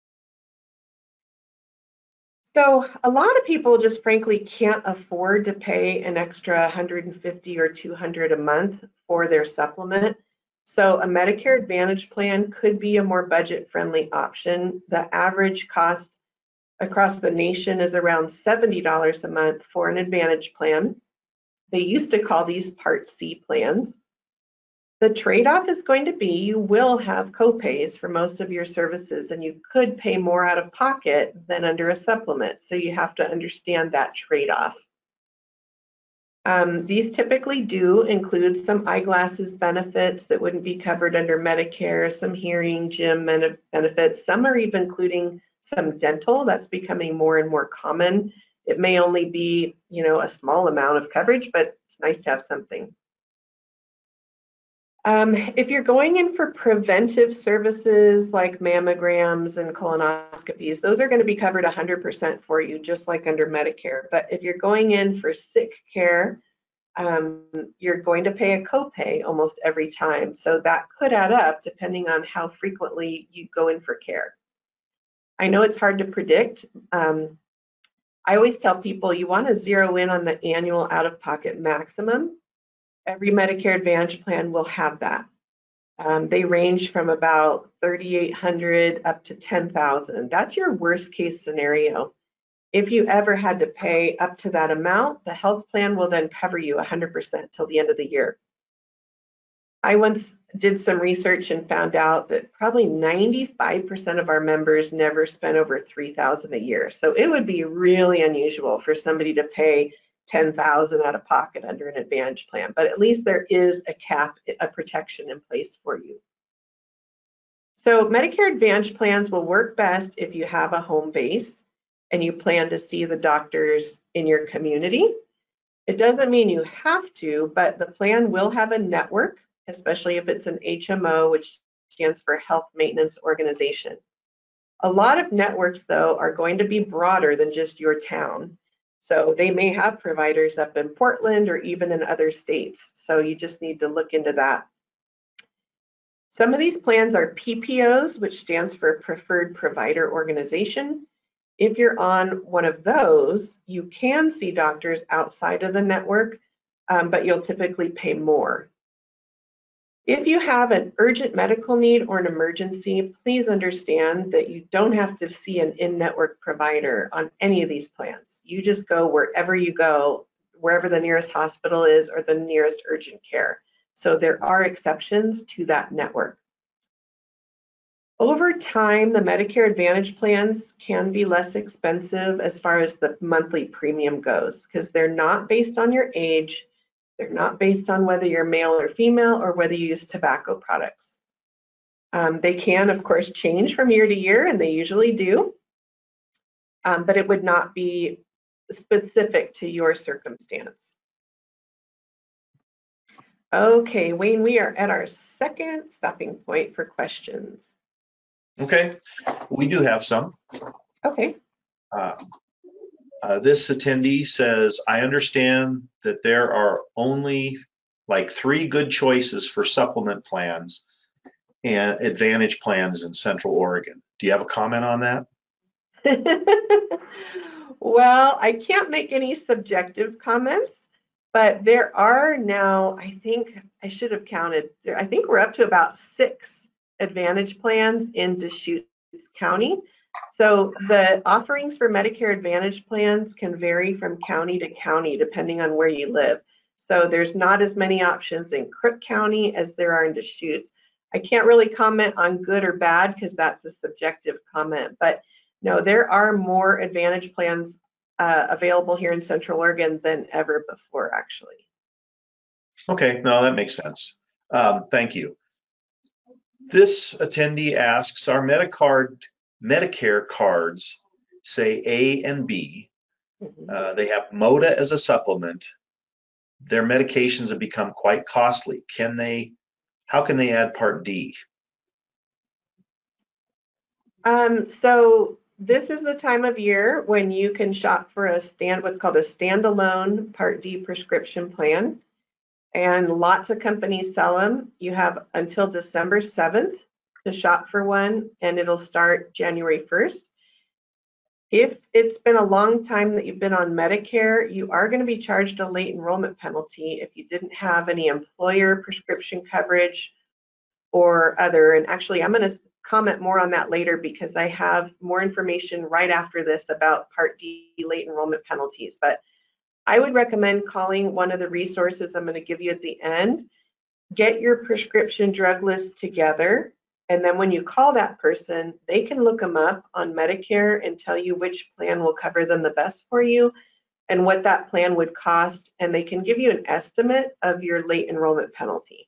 Speaker 2: So a lot of people just frankly can't afford to pay an extra $150 or $200 a month for their supplement. So a Medicare Advantage plan could be a more budget-friendly option. The average cost across the nation is around $70 a month for an Advantage plan. They used to call these Part C plans. The trade-off is going to be you will have copays for most of your services, and you could pay more out of pocket than under a supplement. So you have to understand that trade-off. These typically do include some eyeglasses benefits that wouldn't be covered under Medicare, some hearing, gym benefits. Some are even including some dental. That's becoming more and more common. It may only be, a small amount of coverage, but it's nice to have something. If you're going in for preventive services like mammograms and colonoscopies, those are going to be covered 100% for you, just like under Medicare. But if you're going in for sick care, you're going to pay a copay almost every time. So that could add up depending on how frequently you go in for care. I know it's hard to predict. I always tell people you want to zero in on the annual out-of-pocket maximum. Every Medicare Advantage plan will have that. They range from about $3,800 up to $10,000. That's your worst case scenario. If you ever had to pay up to that amount, the health plan will then cover you 100% till the end of the year. I once did some research and found out that probably 95% of our members never spent over $3,000 a year. So it would be really unusual for somebody to pay $10,000 out of pocket under an Advantage plan, but at least there is a cap, a protection in place for you. So Medicare Advantage plans will work best if you have a home base and you plan to see the doctors in your community. It doesn't mean you have to, but the plan will have a network, especially if it's an HMO, which stands for Health Maintenance Organization. A lot of networks, though, are going to be broader than just your town. So they may have providers up in Portland or even in other states. So you just need to look into that. Some of these plans are PPOs, which stands for Preferred Provider Organization. If you're on one of those, you can see doctors outside of the network, but you'll typically pay more. If you have an urgent medical need or an emergency, please understand that you don't have to see an in-network provider on any of these plans. You just go, wherever the nearest hospital is or the nearest urgent care. So there are exceptions to that network. Over time, the Medicare Advantage plans can be less expensive as far as the monthly premium goes, because they're not based on your age, they're not based on whether you're male or female or whether you use tobacco products. They can, of course, change from year to year, and they usually do, but it would not be specific to your circumstance. Okay, Wayne, we are at our second stopping point for questions.
Speaker 1: Okay, we do have some.
Speaker 2: Okay.
Speaker 1: This attendee says, I understand that there are only like 3 good choices for supplement plans and Advantage plans in Central Oregon. Do you have a comment on that?
Speaker 2: Well, I can't make any subjective comments, but there are now, I think I should have counted, I think we're up to about 6 Advantage plans in Deschutes County. So the offerings for Medicare Advantage plans can vary from county to county depending on where you live. So there's not as many options in Crook County as there are in Deschutes. I can't really comment on good or bad because that's a subjective comment, but no, there are more Advantage plans available here in Central Oregon than ever before, actually.
Speaker 1: Okay, no, that makes sense. Thank you. This attendee asks, our Medicare cards say A and B. They have MODA as a supplement. Their medications have become quite costly. How can they add Part D?
Speaker 2: So this is the time of year when you can shop for what's called a standalone Part D prescription plan. And lots of companies sell them. You have until December 7th to shop for one, and it'll start January 1st. If it's been a long time that you've been on Medicare, you are going to be charged a late enrollment penalty if you didn't have any employer prescription coverage or other. And actually, I'm going to comment more on that later because I have more information right after this about Part D late enrollment penalties. But I would recommend calling one of the resources I'm going to give you at the end. Get your prescription drug list together, and then when you call that person, they can look them up on Medicare and tell you which plan will cover them the best for you and what that plan would cost, and they can give you an estimate of your late enrollment penalty.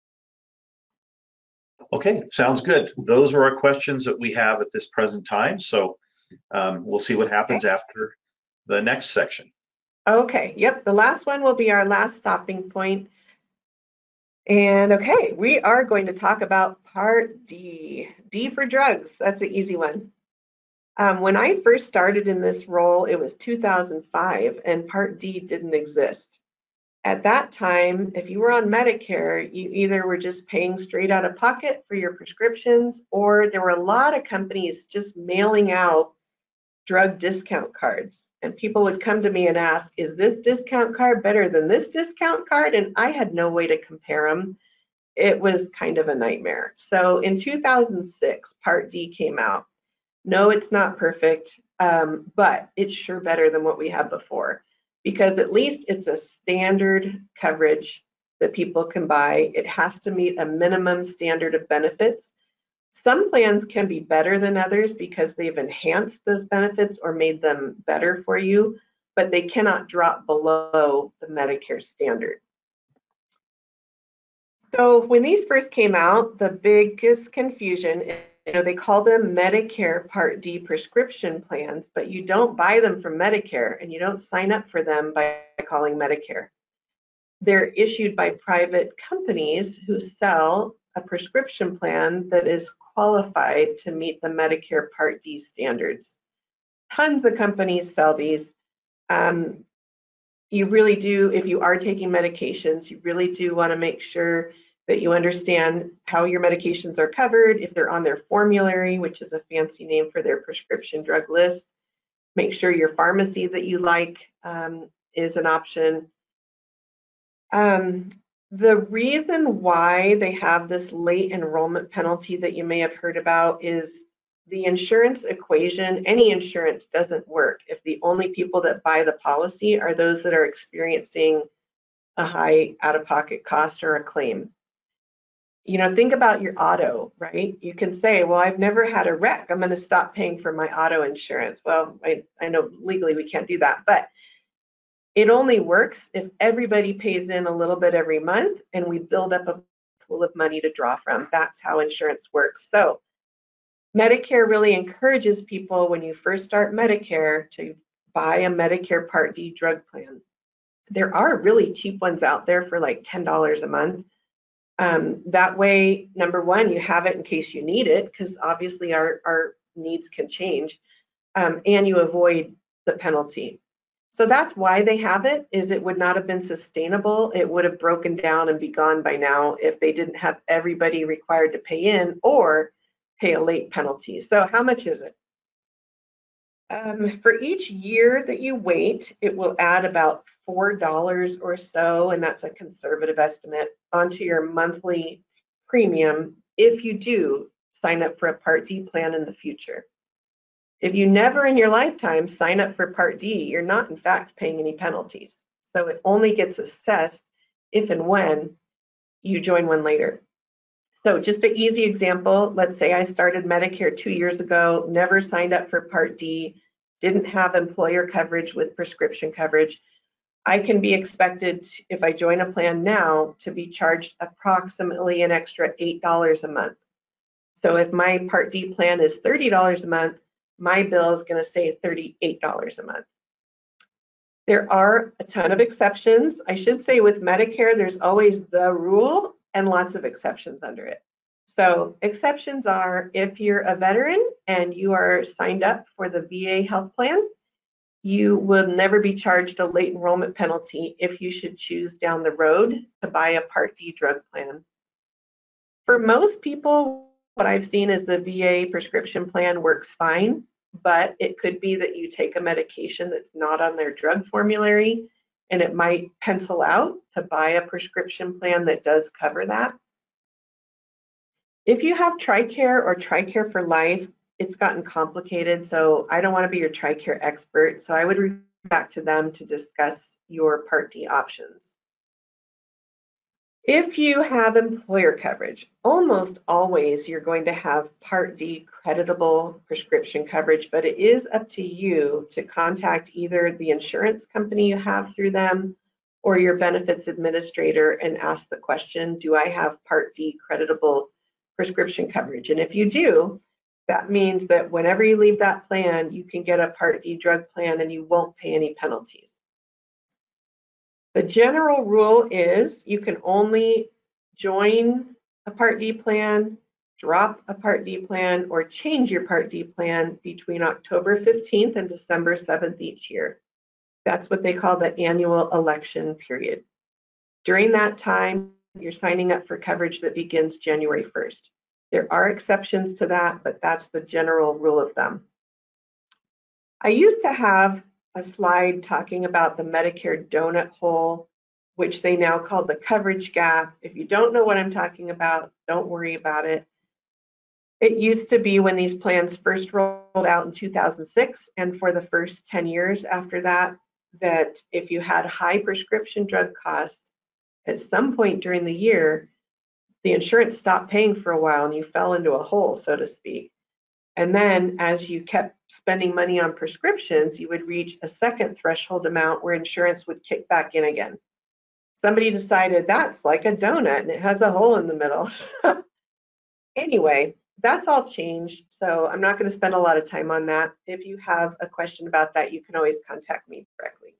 Speaker 1: Okay, sounds good. Those are our questions that we have at this present time, so we'll see what happens after the next section.
Speaker 2: Okay, yep, the last one will be our last stopping point. And okay, we are going to talk about Part D. D for drugs, that's an easy one. When I first started in this role, it was 2005 and Part D didn't exist. At that time, if you were on Medicare, you either were just paying straight out of pocket for your prescriptions, or there were a lot of companies just mailing out drug discount cards. And people would come to me and ask, is this discount card better than this discount card? And I had no way to compare them. It was kind of a nightmare. So in 2006, Part D came out. No, it's not perfect, but it's sure better than what we had before, because at least it's a standard coverage that people can buy. It has to meet a minimum standard of benefits. Some plans can be better than others because they've enhanced those benefits or made them better for you. but they cannot drop below the Medicare standard. So when these first came out, the biggest confusion is, they call them Medicare Part D prescription plans, but you don't buy them from Medicare and you don't sign up for them by calling Medicare. They're issued by private companies who sell a prescription plan that is qualified to meet the Medicare Part D standards. Tons of companies sell these. You really do, if you are taking medications, you really do want to make sure that you understand how your medications are covered, if they're on their formulary, which is a fancy name for their prescription drug list. Make sure your pharmacy that you like is an option. The reason why they have this late enrollment penalty that you may have heard about is the insurance equation. Any insurance doesn't work if the only people that buy the policy are those that are experiencing a high out-of-pocket cost or a claim. Think about your auto, right? You can say, well, I've never had a wreck, I'm going to stop paying for my auto insurance. Well, I know legally we can't do that, but it only works if everybody pays in a little bit every month and we build up a pool of money to draw from. That's how insurance works. So Medicare really encourages people, when you first start Medicare, to buy a Medicare Part D drug plan. There are really cheap ones out there for like $10 a month. That way, number one, you have it in case you need it, because obviously our needs can change, and you avoid the penalty. So that's why they have it, is it would not have been sustainable. It would have broken down and be gone by now if they didn't have everybody required to pay in or pay a late penalty. So how much is it? For each year that you wait, it will add about $4 or so, and that's a conservative estimate, onto your monthly premium if you do sign up for a Part D plan in the future. If you never in your lifetime sign up for Part D, you're not in fact paying any penalties. So it only gets assessed if and when you join one later. So just an easy example, let's say I started Medicare 2 years ago, never signed up for Part D, didn't have employer coverage with prescription coverage. I can be expected, if I join a plan now, to be charged approximately an extra $8 a month. So if my Part D plan is $30 a month, my bill is going to say $38 a month. There are a ton of exceptions. I should say with Medicare, there's always the rule and lots of exceptions under it. So exceptions are if you're a veteran and you are signed up for the VA health plan, you will never be charged a late enrollment penalty if you should choose down the road to buy a Part D drug plan. For most people, what I've seen is the VA prescription plan works fine, but it could be that you take a medication that's not on their drug formulary, and it might pencil out to buy a prescription plan that does cover that. If you have TRICARE or TRICARE for Life, it's gotten complicated, so I don't want to be your TRICARE expert, so I would refer back to them to discuss your Part D options. If you have employer coverage, almost always you're going to have Part D creditable prescription coverage, but it is up to you to contact either the insurance company you have through them or your benefits administrator and ask the question, do I have Part D creditable prescription coverage? And if you do, that means that whenever you leave that plan, you can get a Part D drug plan and you won't pay any penalties. The general rule is you can only join a Part D plan, drop a Part D plan, or change your Part D plan between October 15th and December 7th each year. That's what they call the annual election period. During that time, you're signing up for coverage that begins January 1st. There are exceptions to that, but that's the general rule of thumb. I used to have a slide talking about the Medicare donut hole, which they now call the coverage gap. If you don't know what I'm talking about, don't worry about it. It used to be when these plans first rolled out in 2006, and for the first 10 years after that, that if you had high prescription drug costs, at some point during the year, the insurance stopped paying for a while and you fell into a hole, so to speak. And then as you kept spending money on prescriptions, you would reach a second threshold amount where insurance would kick back in again. Somebody decided that's like a donut and it has a hole in the middle. Anyway, that's all changed, so I'm not going to spend a lot of time on that. If you have a question about that, you can always contact me directly.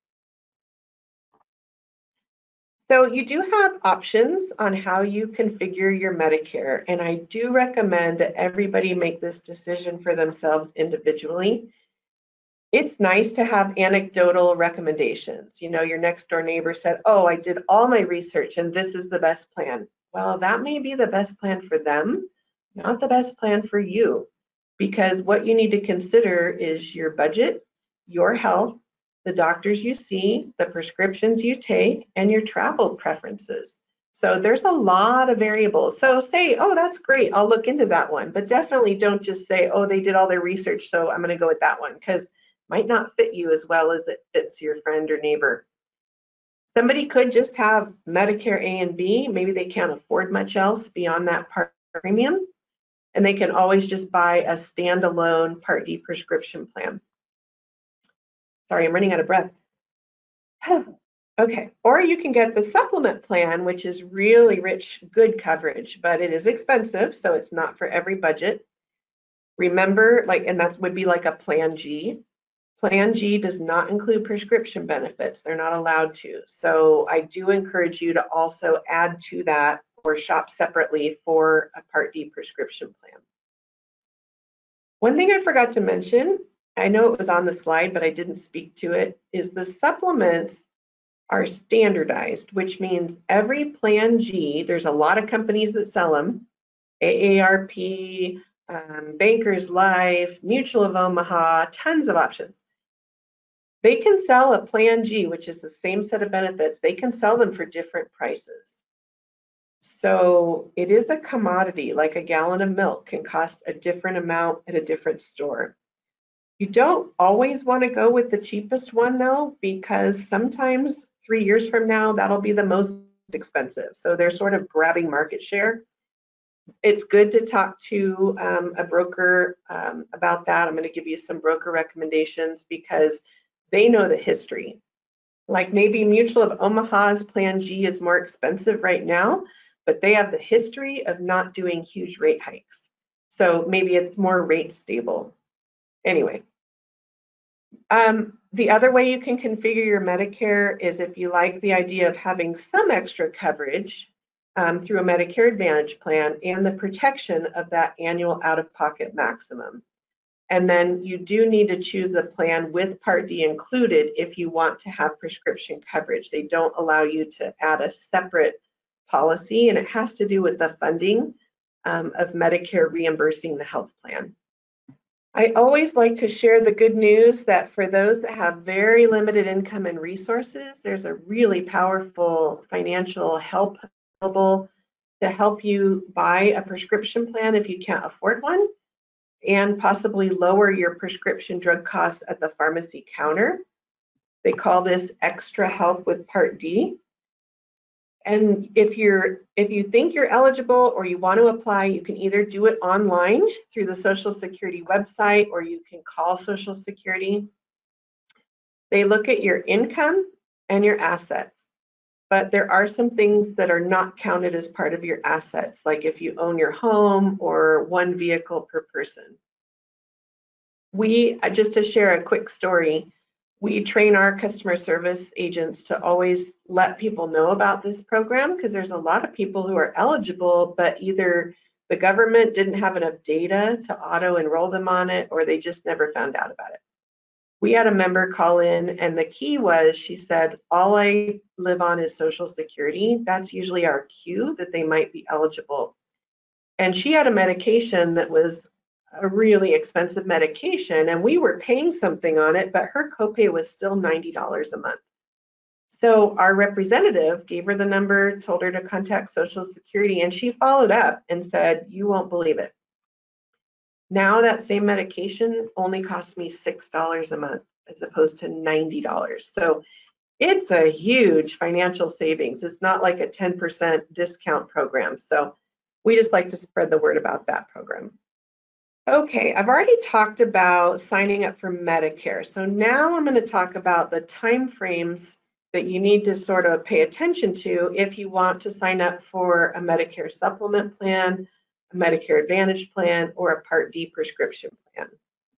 Speaker 2: So you do have options on how you configure your Medicare, and I do recommend that everybody make this decision for themselves individually. It's nice to have anecdotal recommendations. You know, your next door neighbor said, oh, I did all my research and this is the best plan. Well, that may be the best plan for them, not the best plan for you, because what you need to consider is your budget, your health, the doctors you see, the prescriptions you take, and your travel preferences. So there's a lot of variables. So say, oh, that's great, I'll look into that one. But definitely don't just say, oh, they did all their research, so I'm going to go with that one, because it might not fit you as well as it fits your friend or neighbor. Somebody could just have Medicare A and B. Maybe they can't afford much else beyond that Part premium, and they can always just buy a standalone Part D prescription plan. Sorry, I'm running out of breath. Okay, or you can get the supplement plan, which is really rich, good coverage, but it is expensive, so it's not for every budget. Remember, and that would be like a Plan G. Plan G does not include prescription benefits. They're not allowed to. So I do encourage you to also add to that or shop separately for a Part D prescription plan. One thing I forgot to mention, I know it was on the slide, but I didn't speak to it, is the supplements are standardized, which means every Plan G, there's a lot of companies that sell them, AARP, Bankers Life, Mutual of Omaha, tons of options. They can sell a Plan G, which is the same set of benefits. They can sell them for different prices. So it is a commodity, like a gallon of milk can cost a different amount at a different store. You don't always want to go with the cheapest one though, because sometimes 3 years from now, that'll be the most expensive. So they're sort of grabbing market share. It's good to talk to a broker about that. I'm going to give you some broker recommendations because they know the history. Like maybe Mutual of Omaha's Plan G is more expensive right now, but they have the history of not doing huge rate hikes. So maybe it's more rate stable. Anyway, the other way you can configure your Medicare is if you like the idea of having some extra coverage through a Medicare Advantage plan and the protection of that annual out-of-pocket maximum. And then you do need to choose the plan with Part D included if you want to have prescription coverage. They don't allow you to add a separate policy, and it has to do with the funding of Medicare reimbursing the health plan. I always like to share the good news that for those that have very limited income and resources, there's a really powerful financial help available to help you buy a prescription plan if you can't afford one, and possibly lower your prescription drug costs at the pharmacy counter. They call this extra help with Part D. And if you think you're eligible or you want to apply, you can either do it online through the Social Security website, or you can call Social Security. They look at your income and your assets, but there are some things that are not counted as part of your assets, like if you own your home or one vehicle per person. Just to share a quick story, we train our customer service agents to always let people know about this program, because there's a lot of people who are eligible, but either the government didn't have enough data to auto enroll them on it, or they just never found out about it. We had a member call in, and the key was, she said, all I live on is Social Security. That's usually our cue that they might be eligible. And she had a medication that was a really expensive medication, and we were paying something on it, but her copay was still $90 a month. So our representative gave her the number, told her to contact Social Security, and she followed up and said, you won't believe it. Now that same medication only costs me $6 a month as opposed to $90. So it's a huge financial savings. It's not like a 10% discount program. So we just like to spread the word about that program. Okay, I've already talked about signing up for Medicare. So now I'm going to talk about the time frames that you need to sort of pay attention to if you want to sign up for a Medicare Supplement plan, a Medicare Advantage plan, or a Part D prescription plan.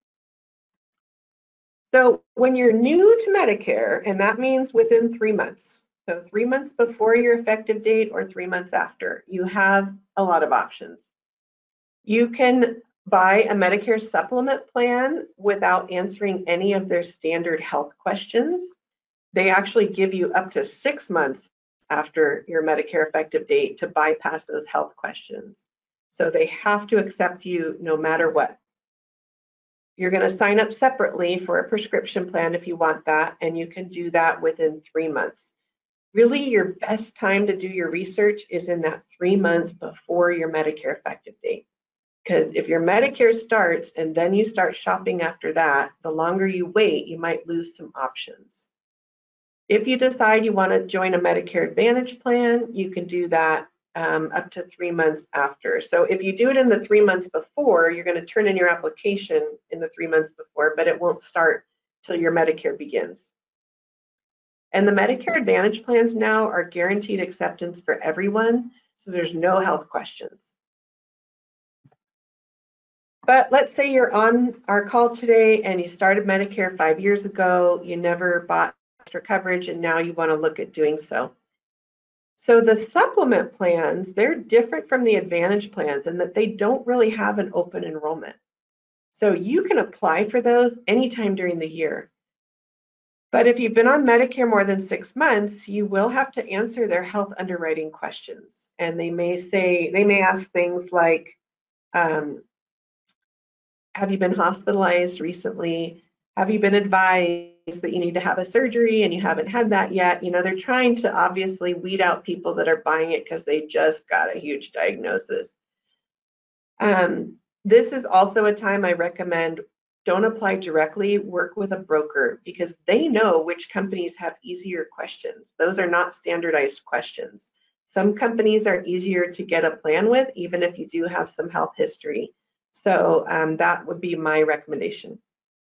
Speaker 2: So when you're new to Medicare, and that means within 3 months, so 3 months before your effective date or 3 months after, you have a lot of options. You can buy a Medicare supplement plan without answering any of their standard health questions. They actually give you up to 6 months after your Medicare effective date to bypass those health questions. So they have to accept you no matter what. You're going to sign up separately for a prescription plan if you want that, and you can do that within 3 months. Really, your best time to do your research is in that 3 months before your Medicare effective date. Because if your Medicare starts and then you start shopping after that, the longer you wait, you might lose some options. If you decide you want to join a Medicare Advantage plan, you can do that up to 3 months after. So if you do it in the 3 months before, you're going to turn in your application in the 3 months before, but it won't start till your Medicare begins. And the Medicare Advantage plans now are guaranteed acceptance for everyone, so there's no health questions. But let's say you're on our call today and you started Medicare 5 years ago, you never bought extra coverage, and now you want to look at doing so. So the supplement plans, they're different from the Advantage plans in that they don't really have an open enrollment. So you can apply for those anytime during the year. But if you've been on Medicare more than 6 months, you will have to answer their health underwriting questions. And they may ask things like, have you been hospitalized recently? Have you been advised that you need to have a surgery and you haven't had that yet? You know, they're trying to obviously weed out people that are buying it because they just got a huge diagnosis. This is also a time I recommend don't apply directly, work with a broker because they know which companies have easier questions. Those are not standardized questions. Some companies are easier to get a plan with, even if you do have some health history. So that would be my recommendation.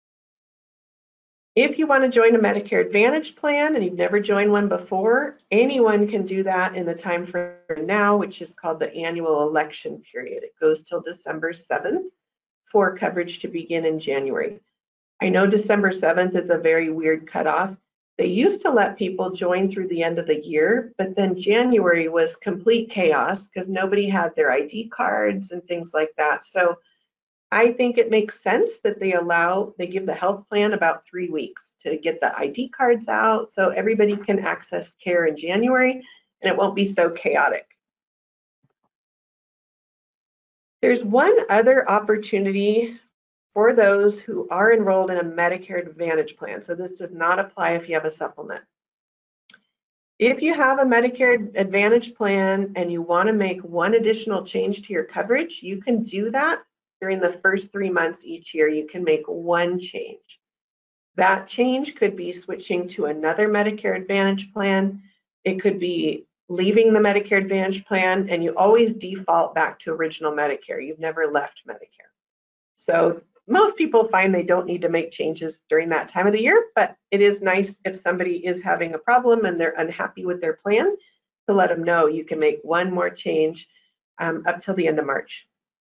Speaker 2: If you want to join a Medicare Advantage plan and you've never joined one before, anyone can do that in the time frame now, which is called the annual election period. It goes till December 7th for coverage to begin in January. I know December 7th is a very weird cutoff. They used to let people join through the end of the year, but then January was complete chaos because nobody had their ID cards and things like that. So I think it makes sense that they give the health plan about 3 weeks to get the ID cards out so everybody can access care in January and it won't be so chaotic. There's one other opportunity for those who are enrolled in a Medicare Advantage plan. So this does not apply if you have a supplement. If you have a Medicare Advantage plan and you want to make one additional change to your coverage, you can do that during the first 3 months each year. You can make one change. That change could be switching to another Medicare Advantage plan. It could be leaving the Medicare Advantage plan, and you always default back to original Medicare. You've never left Medicare. So most people find they don't need to make changes during that time of the year, but it is nice if somebody is having a problem and they're unhappy with their plan to let them know you can make one more change up till the end of March.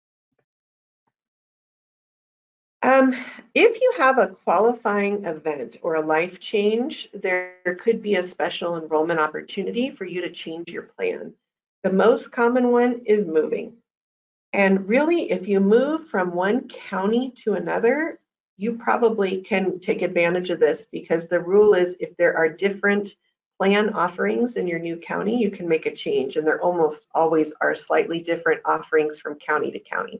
Speaker 2: If you have a qualifying event or a life change, there could be a special enrollment opportunity for you to change your plan. The most common one is moving. And really, if you move from one county to another, you probably can take advantage of this because the rule is if there are different plan offerings in your new county, you can make a change. And there almost always are slightly different offerings from county to county.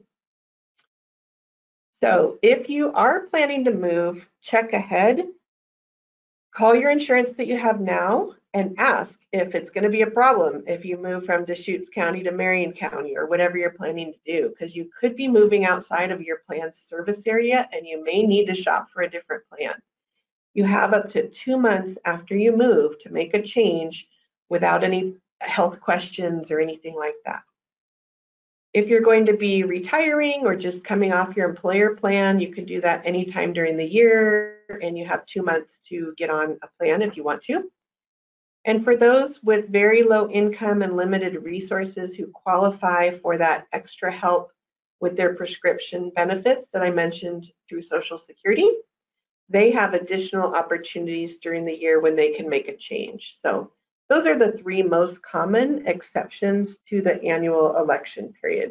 Speaker 2: So if you are planning to move, check ahead, call your insurance that you have now and ask if it's going to be a problem if you move from Deschutes County to Marion County or whatever you're planning to do, because you could be moving outside of your plan's service area and you may need to shop for a different plan. You have up to 2 months after you move to make a change without any health questions or anything like that. If you're going to be retiring or just coming off your employer plan, you can do that anytime during the year, and you have 2 months to get on a plan if you want to. And for those with very low income and limited resources who qualify for that extra help with their prescription benefits that I mentioned through Social Security, they have additional opportunities during the year when they can make a change. So those are the 3 most common exceptions to the annual election period.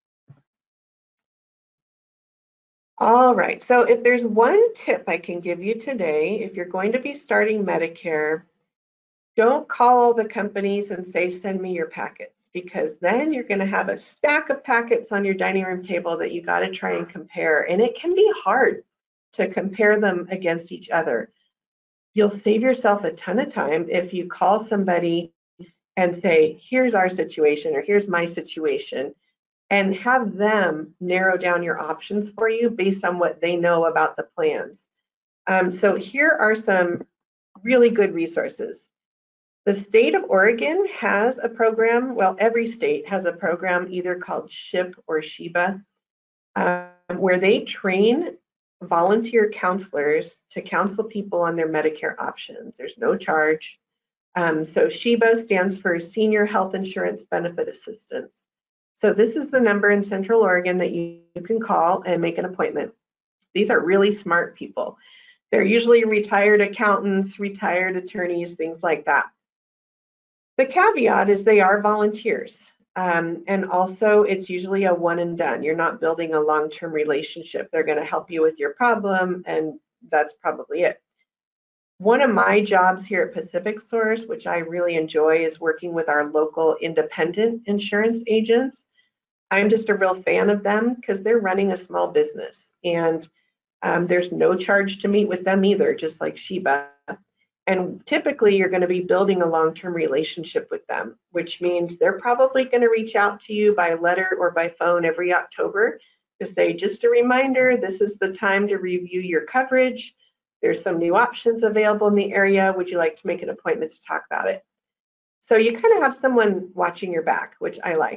Speaker 2: All right, so if there's one tip I can give you today, if you're going to be starting Medicare, don't call all the companies and say, send me your packets, because then you're going to have a stack of packets on your dining room table that you got to try and compare. And it can be hard to compare them against each other. You'll save yourself a ton of time if you call somebody and say, here's our situation, or here's my situation, and have them narrow down your options for you based on what they know about the plans. So here are some really good resources. The state of Oregon has a program, well, every state has a program either called SHIP or SHIBA, where they train volunteer counselors to counsel people on their Medicare options. There's no charge. So SHIBA stands for Senior Health Insurance Benefit Assistance. So this is the number in Central Oregon that you can call and make an appointment. These are really smart people. They're usually retired accountants, retired attorneys, things like that. The caveat is they are volunteers. And also it's usually a one and done. You're not building a long-term relationship. They're going to help you with your problem, and that's probably it. One of my jobs here at PacificSource, which I really enjoy, is working with our local independent insurance agents. I'm just a real fan of them because they're running a small business, and there's no charge to meet with them either, just like SHIBA. And typically you're going to be building a long-term relationship with them, which means they're probably going to reach out to you by letter or by phone every October to say, just a reminder, this is the time to review your coverage. There's some new options available in the area. Would you like to make an appointment to talk about it? So you kind of have someone watching your back, which I like.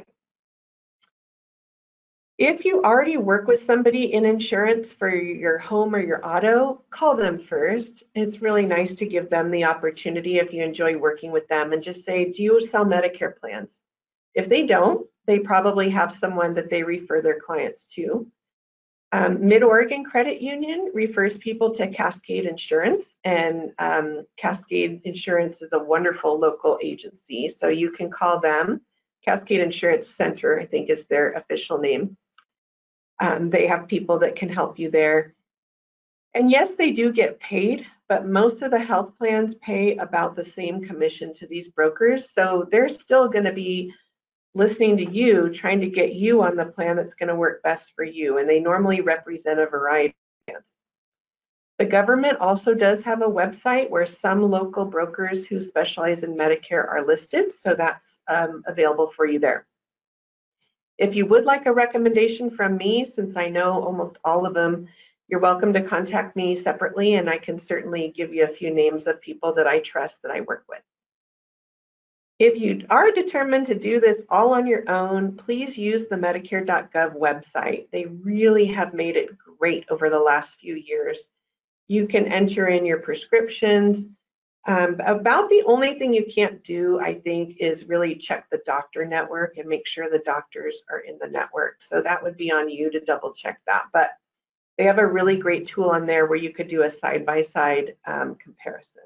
Speaker 2: If you already work with somebody in insurance for your home or your auto, call them first. It's really nice to give them the opportunity, if you enjoy working with them, and just say, do you sell Medicare plans? If they don't, they probably have someone that they refer their clients to. Mid-Oregon Credit Union refers people to Cascade Insurance, and Cascade Insurance is a wonderful local agency, so you can call them. Cascade Insurance Center, I think, is their official name. They have people that can help you there. And yes, they do get paid, but most of the health plans pay about the same commission to these brokers, so they're still going to be listening to you, trying to get you on the plan that's going to work best for you, and they normally represent a variety of plans. The government also does have a website where some local brokers who specialize in Medicare are listed, so that's available for you there. If you would like a recommendation from me, since I know almost all of them, you're welcome to contact me separately, and I can certainly give you a few names of people that I trust that I work with. If you are determined to do this all on your own, please use the Medicare.gov website. They really have made it great over the last few years. You can enter in your prescriptions. About the only thing you can't do, I think, is really check the doctor network and make sure the doctors are in the network. So that would be on you to double check that. But they have a really great tool on there where you could do a side-by-side comparison.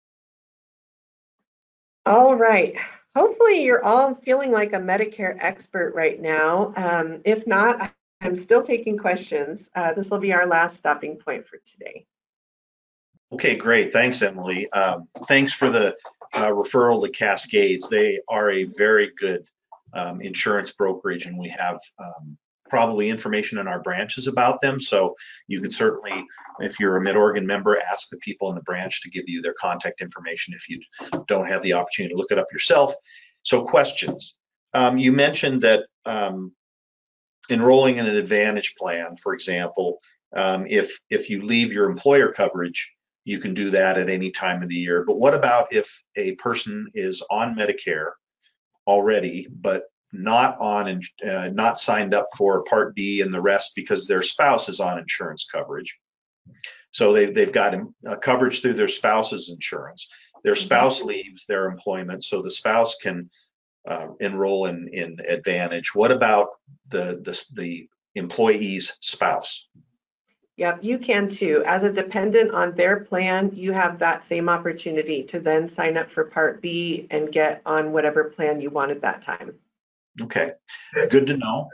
Speaker 2: All right. Hopefully you're all feeling like a Medicare expert right now. If not, I'm still taking questions. This will be our last stopping point for today.
Speaker 1: Okay, great. Thanks, Emily. Thanks for the referral to Cascades. They are a very good insurance brokerage, and we have probably information in our branches about them. So you could certainly, if you're a Mid-Oregon member, ask the people in the branch to give you their contact information if you don't have the opportunity to look it up yourself. So questions. You mentioned that enrolling in an Advantage plan, for example, if you leave your employer coverage, you can do that at any time of the year. But what about if a person is on Medicare already, but not signed up for Part D and the rest because their spouse is on insurance coverage. So they've got coverage through their spouse's insurance. Their spouse leaves their employment, so the spouse can enroll in Advantage. What about the employee's spouse?
Speaker 2: Yep, you can too. As a dependent on their plan, you have that same opportunity to then sign up for Part B and get on whatever plan you want at that time.
Speaker 1: Okay, good to know.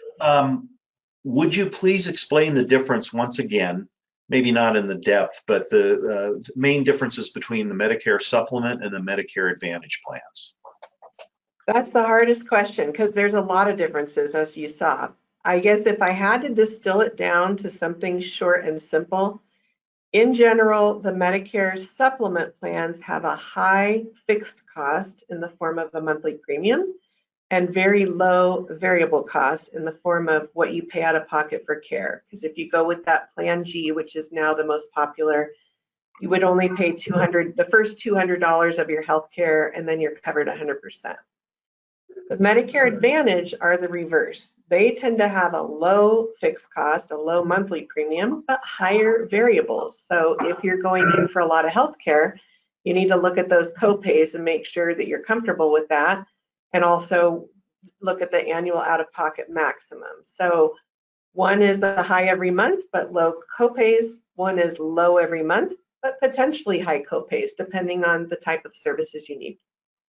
Speaker 1: Would you please explain the difference once again, maybe not in the depth, but the main differences between the Medicare Supplement and the Medicare Advantage plans?
Speaker 2: That's the hardest question because there's a lot of differences, as you saw. I guess if I had to distill it down to something short and simple, in general, the Medicare Supplement plans have a high fixed cost in the form of a monthly premium and very low variable cost in the form of what you pay out of pocket for care. Because if you go with that Plan G, which is now the most popular, you would only pay the first $200 of your health care, and then you're covered 100%. The Medicare Advantage are the reverse. They tend to have a low fixed cost, a low monthly premium, but higher variables. So if you're going in for a lot of health care, you need to look at those copays and make sure that you're comfortable with that, and also look at the annual out-of-pocket maximum. So one is a high every month, but low copays. One is low every month, but potentially high copays, depending on the type of services you need.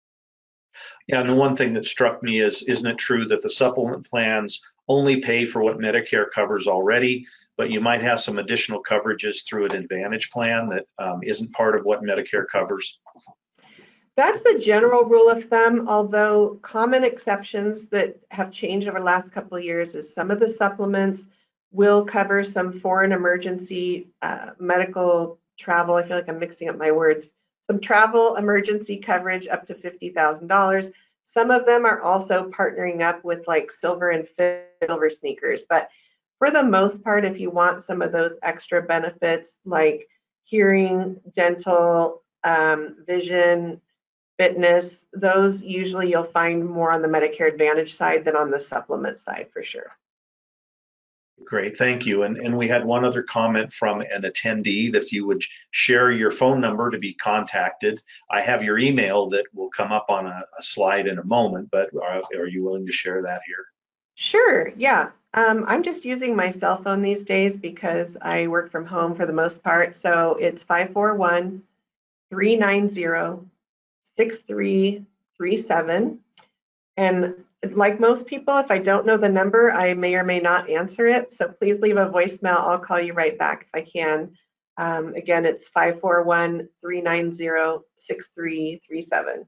Speaker 1: Yeah, and the one thing that struck me is, isn't it true that the supplement plans only pay for what Medicare covers already, but you might have some additional coverages through an Advantage plan that isn't part of what Medicare covers?
Speaker 2: That's the general rule of thumb, although common exceptions that have changed over the last couple of years is some of the supplements will cover some foreign emergency medical travel. I feel like I'm mixing up my words. Some travel emergency coverage up to $50,000. Some of them are also partnering up with like silver and silver sneakers. But for the most part, if you want some of those extra benefits like hearing, dental, vision, fitness, those usually you'll find more on the Medicare Advantage side than on the supplement side for sure.
Speaker 1: Great, thank you. And we had one other comment from an attendee that if you would share your phone number to be contacted. I have your email that will come up on a slide in a moment, but are you willing to share that here?
Speaker 2: Sure, yeah. I'm just using my cell phone these days because I work from home for the most part. So it's 541-390-6337. And like most people, if I don't know the number, I may or may not answer it. So please leave a voicemail. I'll call you right back if I can. Again, it's 541-390-6337.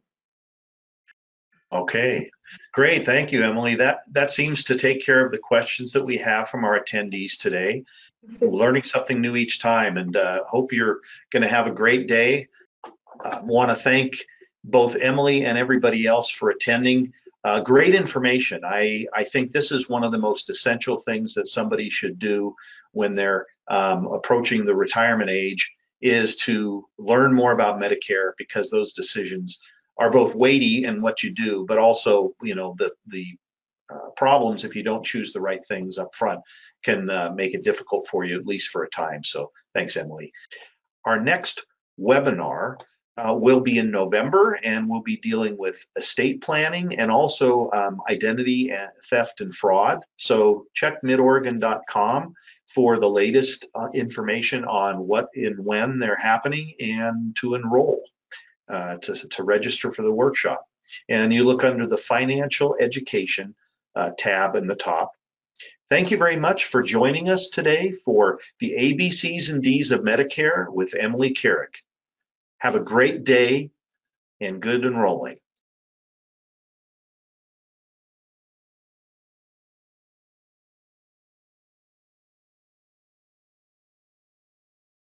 Speaker 1: Okay, great. Thank you, Emily. That seems to take care of the questions that we have from our attendees today. Learning something new each time, and hope you're going to have a great day. Want to thank both Emily and everybody else for attending. Great information. I think this is one of the most essential things that somebody should do when they're approaching the retirement age, is to learn more about Medicare, because those decisions are both weighty in what you do, but also, you know, the problems, if you don't choose the right things up front, can make it difficult for you, at least for a time. So thanks, Emily. Our next webinar will be in November, and we'll be dealing with estate planning and also identity and theft and fraud. So check midoregon.com for the latest information on what and when they're happening, and to enroll, to register for the workshop. And you look under the financial education tab in the top. Thank you very much for joining us today for the ABCs and Ds of Medicare with Emily Carrick. Have a great day and good enrolling.